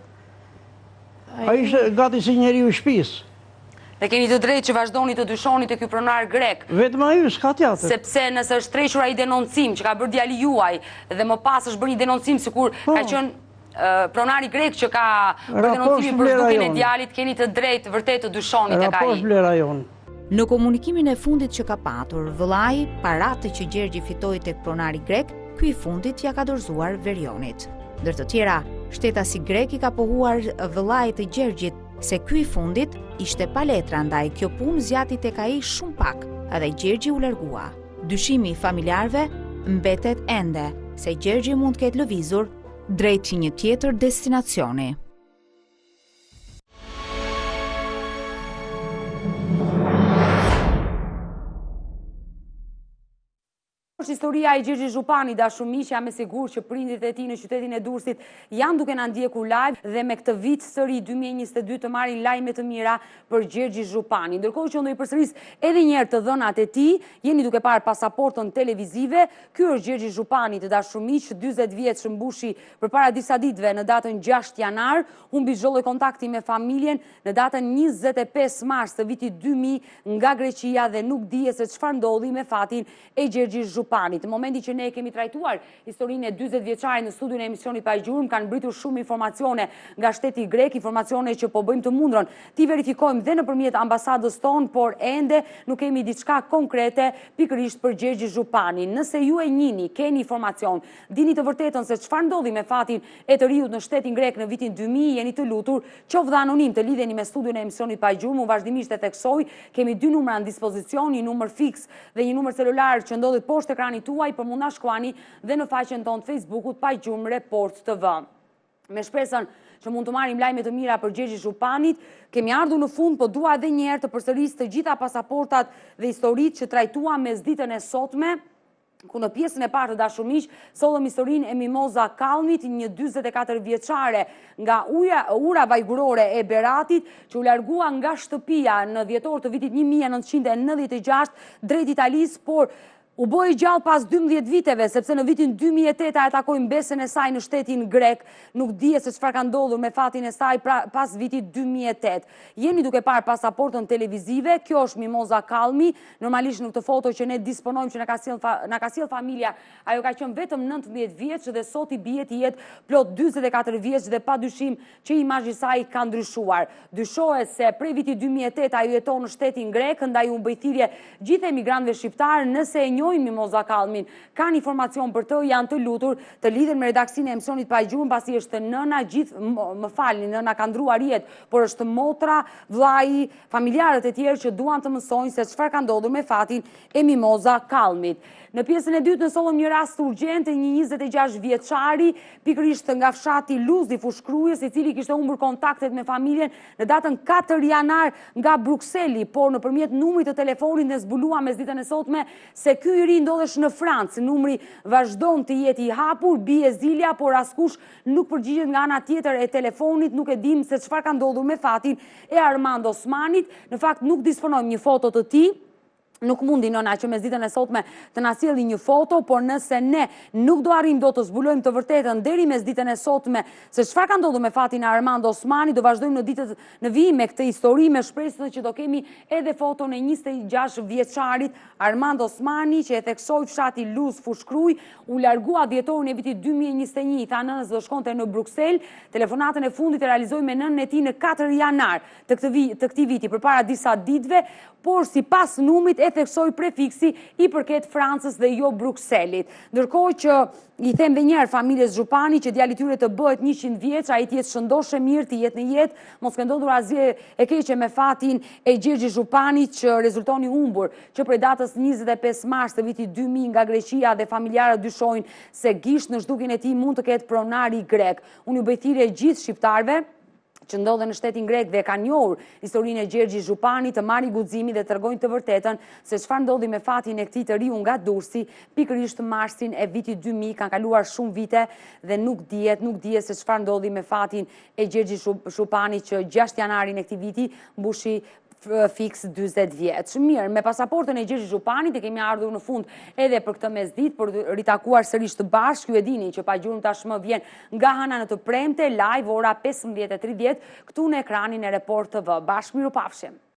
G: a ishte gati si njeriu i shtëpisë.
A: Dhe keni të drejtë që vazhdoni të dyshoni të ky pronar grek.
G: Vetëm ai s'ka tjetër.
A: Sepse nëse është trequr ai denoncim që ka bërë djali juaj dhe më pas është bërë një denoncim sikur ka qenë pronari grek që ka bërë denoncimin për zhdukjen e djalit, keni të drejtë vërtet të dyshoni tek ai.
G: Raport vlera jon.
E: Në komunikimin e fundit që ka patur, vëllai, paratë që Gjergji fitoi tek pronari grek, ky i fundit ja ka dorëzuar Verionit. Ndër të tjera, shtetasi grek i ka pohuar vëllait të Gjergjit se ky i fundit ishte pa letra, ndaj kjo punë zgjati tek ai shumë pak, edhe Gjergji u largua. Dyshimi i familjarëve mbetet ende se Gjergji mund të ketë lëvizur drejt një tjetër destinacioni.
A: Historia e Gjergji Zhupani, dashumiq, jam e sigurt që prindit e tij në qytetin e Durrësit janë duke na ndjekur live dhe me këtë vit sëri 2022 të marrin lajme të mira për Gjergji Zhupani. Ndërkohë që do i përsëris edhe një herë të dhënat e tij, jeni duke parë pasaportën televizive. Ky është Gjergji Zhupani, të dashumiq, 40 vjeç, mbushi përpara disa ditëve në datën 6 janar, humbi çdo lloj kontakti me familjen në datën 25 mars të vitit 2000 nga Greqia dhe nuk dije se çfarë ndodhi me fatin e Gjergji Zhupani. Në momenti që ne kemi trajtuar historinë e 40 vjeçarit në studion e emisionit Pa Gjurmë, kanë mbritur shumë informacione nga shteti grek, informacione që po bëjmë të mundron ti verifikojmë dhe nëpërmjet ambasadës tonë, por ende nuk kemi diçka konkrete pikërisht për Gjergji Zhupani. Nëse ju e njihni, keni informacion, dini të vërtetën se çfarë ndodhi me fatin e të riut në shtetin grek në vitin 2000, jeni të lutur, qoftë anonim të lidheni me studion e emisionit Pa Gjurmë. Vazhdimisht e theksoj, kemi dy numra në dispozicion, një numër fiks dhe një numër celular që ndodhet poshtë ekrani tuaj, për mund na shkruani dhe në faqen tonë të Facebookut Pa Gjurmë Report TV. Me shpresën që mund të marrim lajme të mira për Gjergji Zhupanit, kemi ardhur në fund, po dua edhe një herë të përsëris të gjitha pasaportat dhe historitë që trajtuam mes ditën e sotme, ku në pjesën e parë të dashumiq sollëm historinë e Mimoza Kallmit, një 44 vjeçare nga ura vajgurore e Beratit, që u largua nga shtëpia në dhjetor të vitit 1996 drejt Italisë, por u boi gjallë pas 12 viteve, sepse në vitin 2008 e takoi mbesën e saj në shtetin grek, nuk dije se çfarë ka ndodhur me fatin e saj pas vitit 2008. Jeni duke parë pasaportën televizive, kjo është Mimoza Kallmi, normalisht në këtë foto që ne disponojmë që na ka sjell familja, ajo ka qenë vetëm 19 vjeç dhe sot i bie të jetë plot 44 vjeç dhe padyshim që imazhi i saj ka ndryshuar. Dyshohet se prej vitit 2008 ajo jeton në shtetin grek, ndaj u bë thirrje gjithë emigrantëve shqiptar, nëse e Mimoza Kallmin, kanë informacion për të, janë të lutur të lidhen me redaksinë e emisionit Pa Gjurmë, pasi është nëna nëna ka ndruar jetë, por është motra, vllai, familjarët e tjerë që duan të mësojnë se çfarë ka ndodhur me fatin e Mimoza Kallmit. Në pjesën e dytë në sollëm një rast urgjent e një 26 vjeçari, pikërisht nga fshati Luzdi Fushkrujës, i cili kishte humbur kontaktet me familjen në datën 4 janar nga Brukseli, por nëpërmjet numrit të telefonit ne zbuluam mes ditën e sotme se ky i ri ndodhesh në Francë. Numri vazhdon të jetë i hapur, bie zilja, por askush nuk përgjigjet nga ana tjetër e telefonit, nuk e dim se çfarë ka ndodhur me fatin e Armand Osmanit. Në fakt nuk disponojmë një foto të tij, nuk mundi nëna që mes ditën e sotme të na sjellë një foto, por nëse ne nuk do arrim do të zbulojmë të vërtetën deri mes ditën e sotme se çfarë ka ndodhur me fatin e Armando Osmani, do vazhdojmë në ditët në vijim me këtë histori me shpresën që do kemi edhe foton e 26 vjeçarit Armando Osmani që e theksoi fshati Luz Fushkruj, u largua dhjetorin e vitit 2021, tha nënës do shkonte në Bruksel. Telefonatën e fundit e realizoi me nënën e tij në 4 janar të këtij viti, përpara disa ditëve, por sipas numrit e theksoi prefiksi i përket Francës dhe jo Brukselit. Ndërkohë që i them edhe një herë familjes Zhupani që djali i tyre të bëhet 100 vjeç, ai të jetë shëndoshë mirë, të jetë në jetë, mos ka ndodhur asgjë e keqe me fatin e Gjergji Zhupanit që rezultoni humbur, që prej datës 25 mars të vitit 2000 nga Greqia dhe familjarët dyshojnë se gisht në zhdukjen e tij mund të ketë pronari grek. Unë ju bëj thirrje gjithë shqiptarëve që ndodhen në shtetin grek dhe kanë njohur historinë e Gjergji Zhupanit të marrin guximin dhe tregojnë të vërtetën se çfarë ndodhi me fatin e këtij të riu nga Durrësi, pikërisht marsin e vitit 2000, kanë kaluar shumë vite dhe nuk dihet se çfarë ndodhi me fatin e Gjergji Zhupanit që 6 janarin e këtij viti mbushi fiks 40 vjeç. Mirë, me pasaportën e Gjergji Zhupanit e kemi ardhur në fund edhe për këtë mesditë, për ritakuar sërish të bashkë. Ju e dini që pagjurmë tashmë vjen nga Hana në të premte, live ora 15:30 këtu në ekranin e Report TV. Bashkë mirupafshim.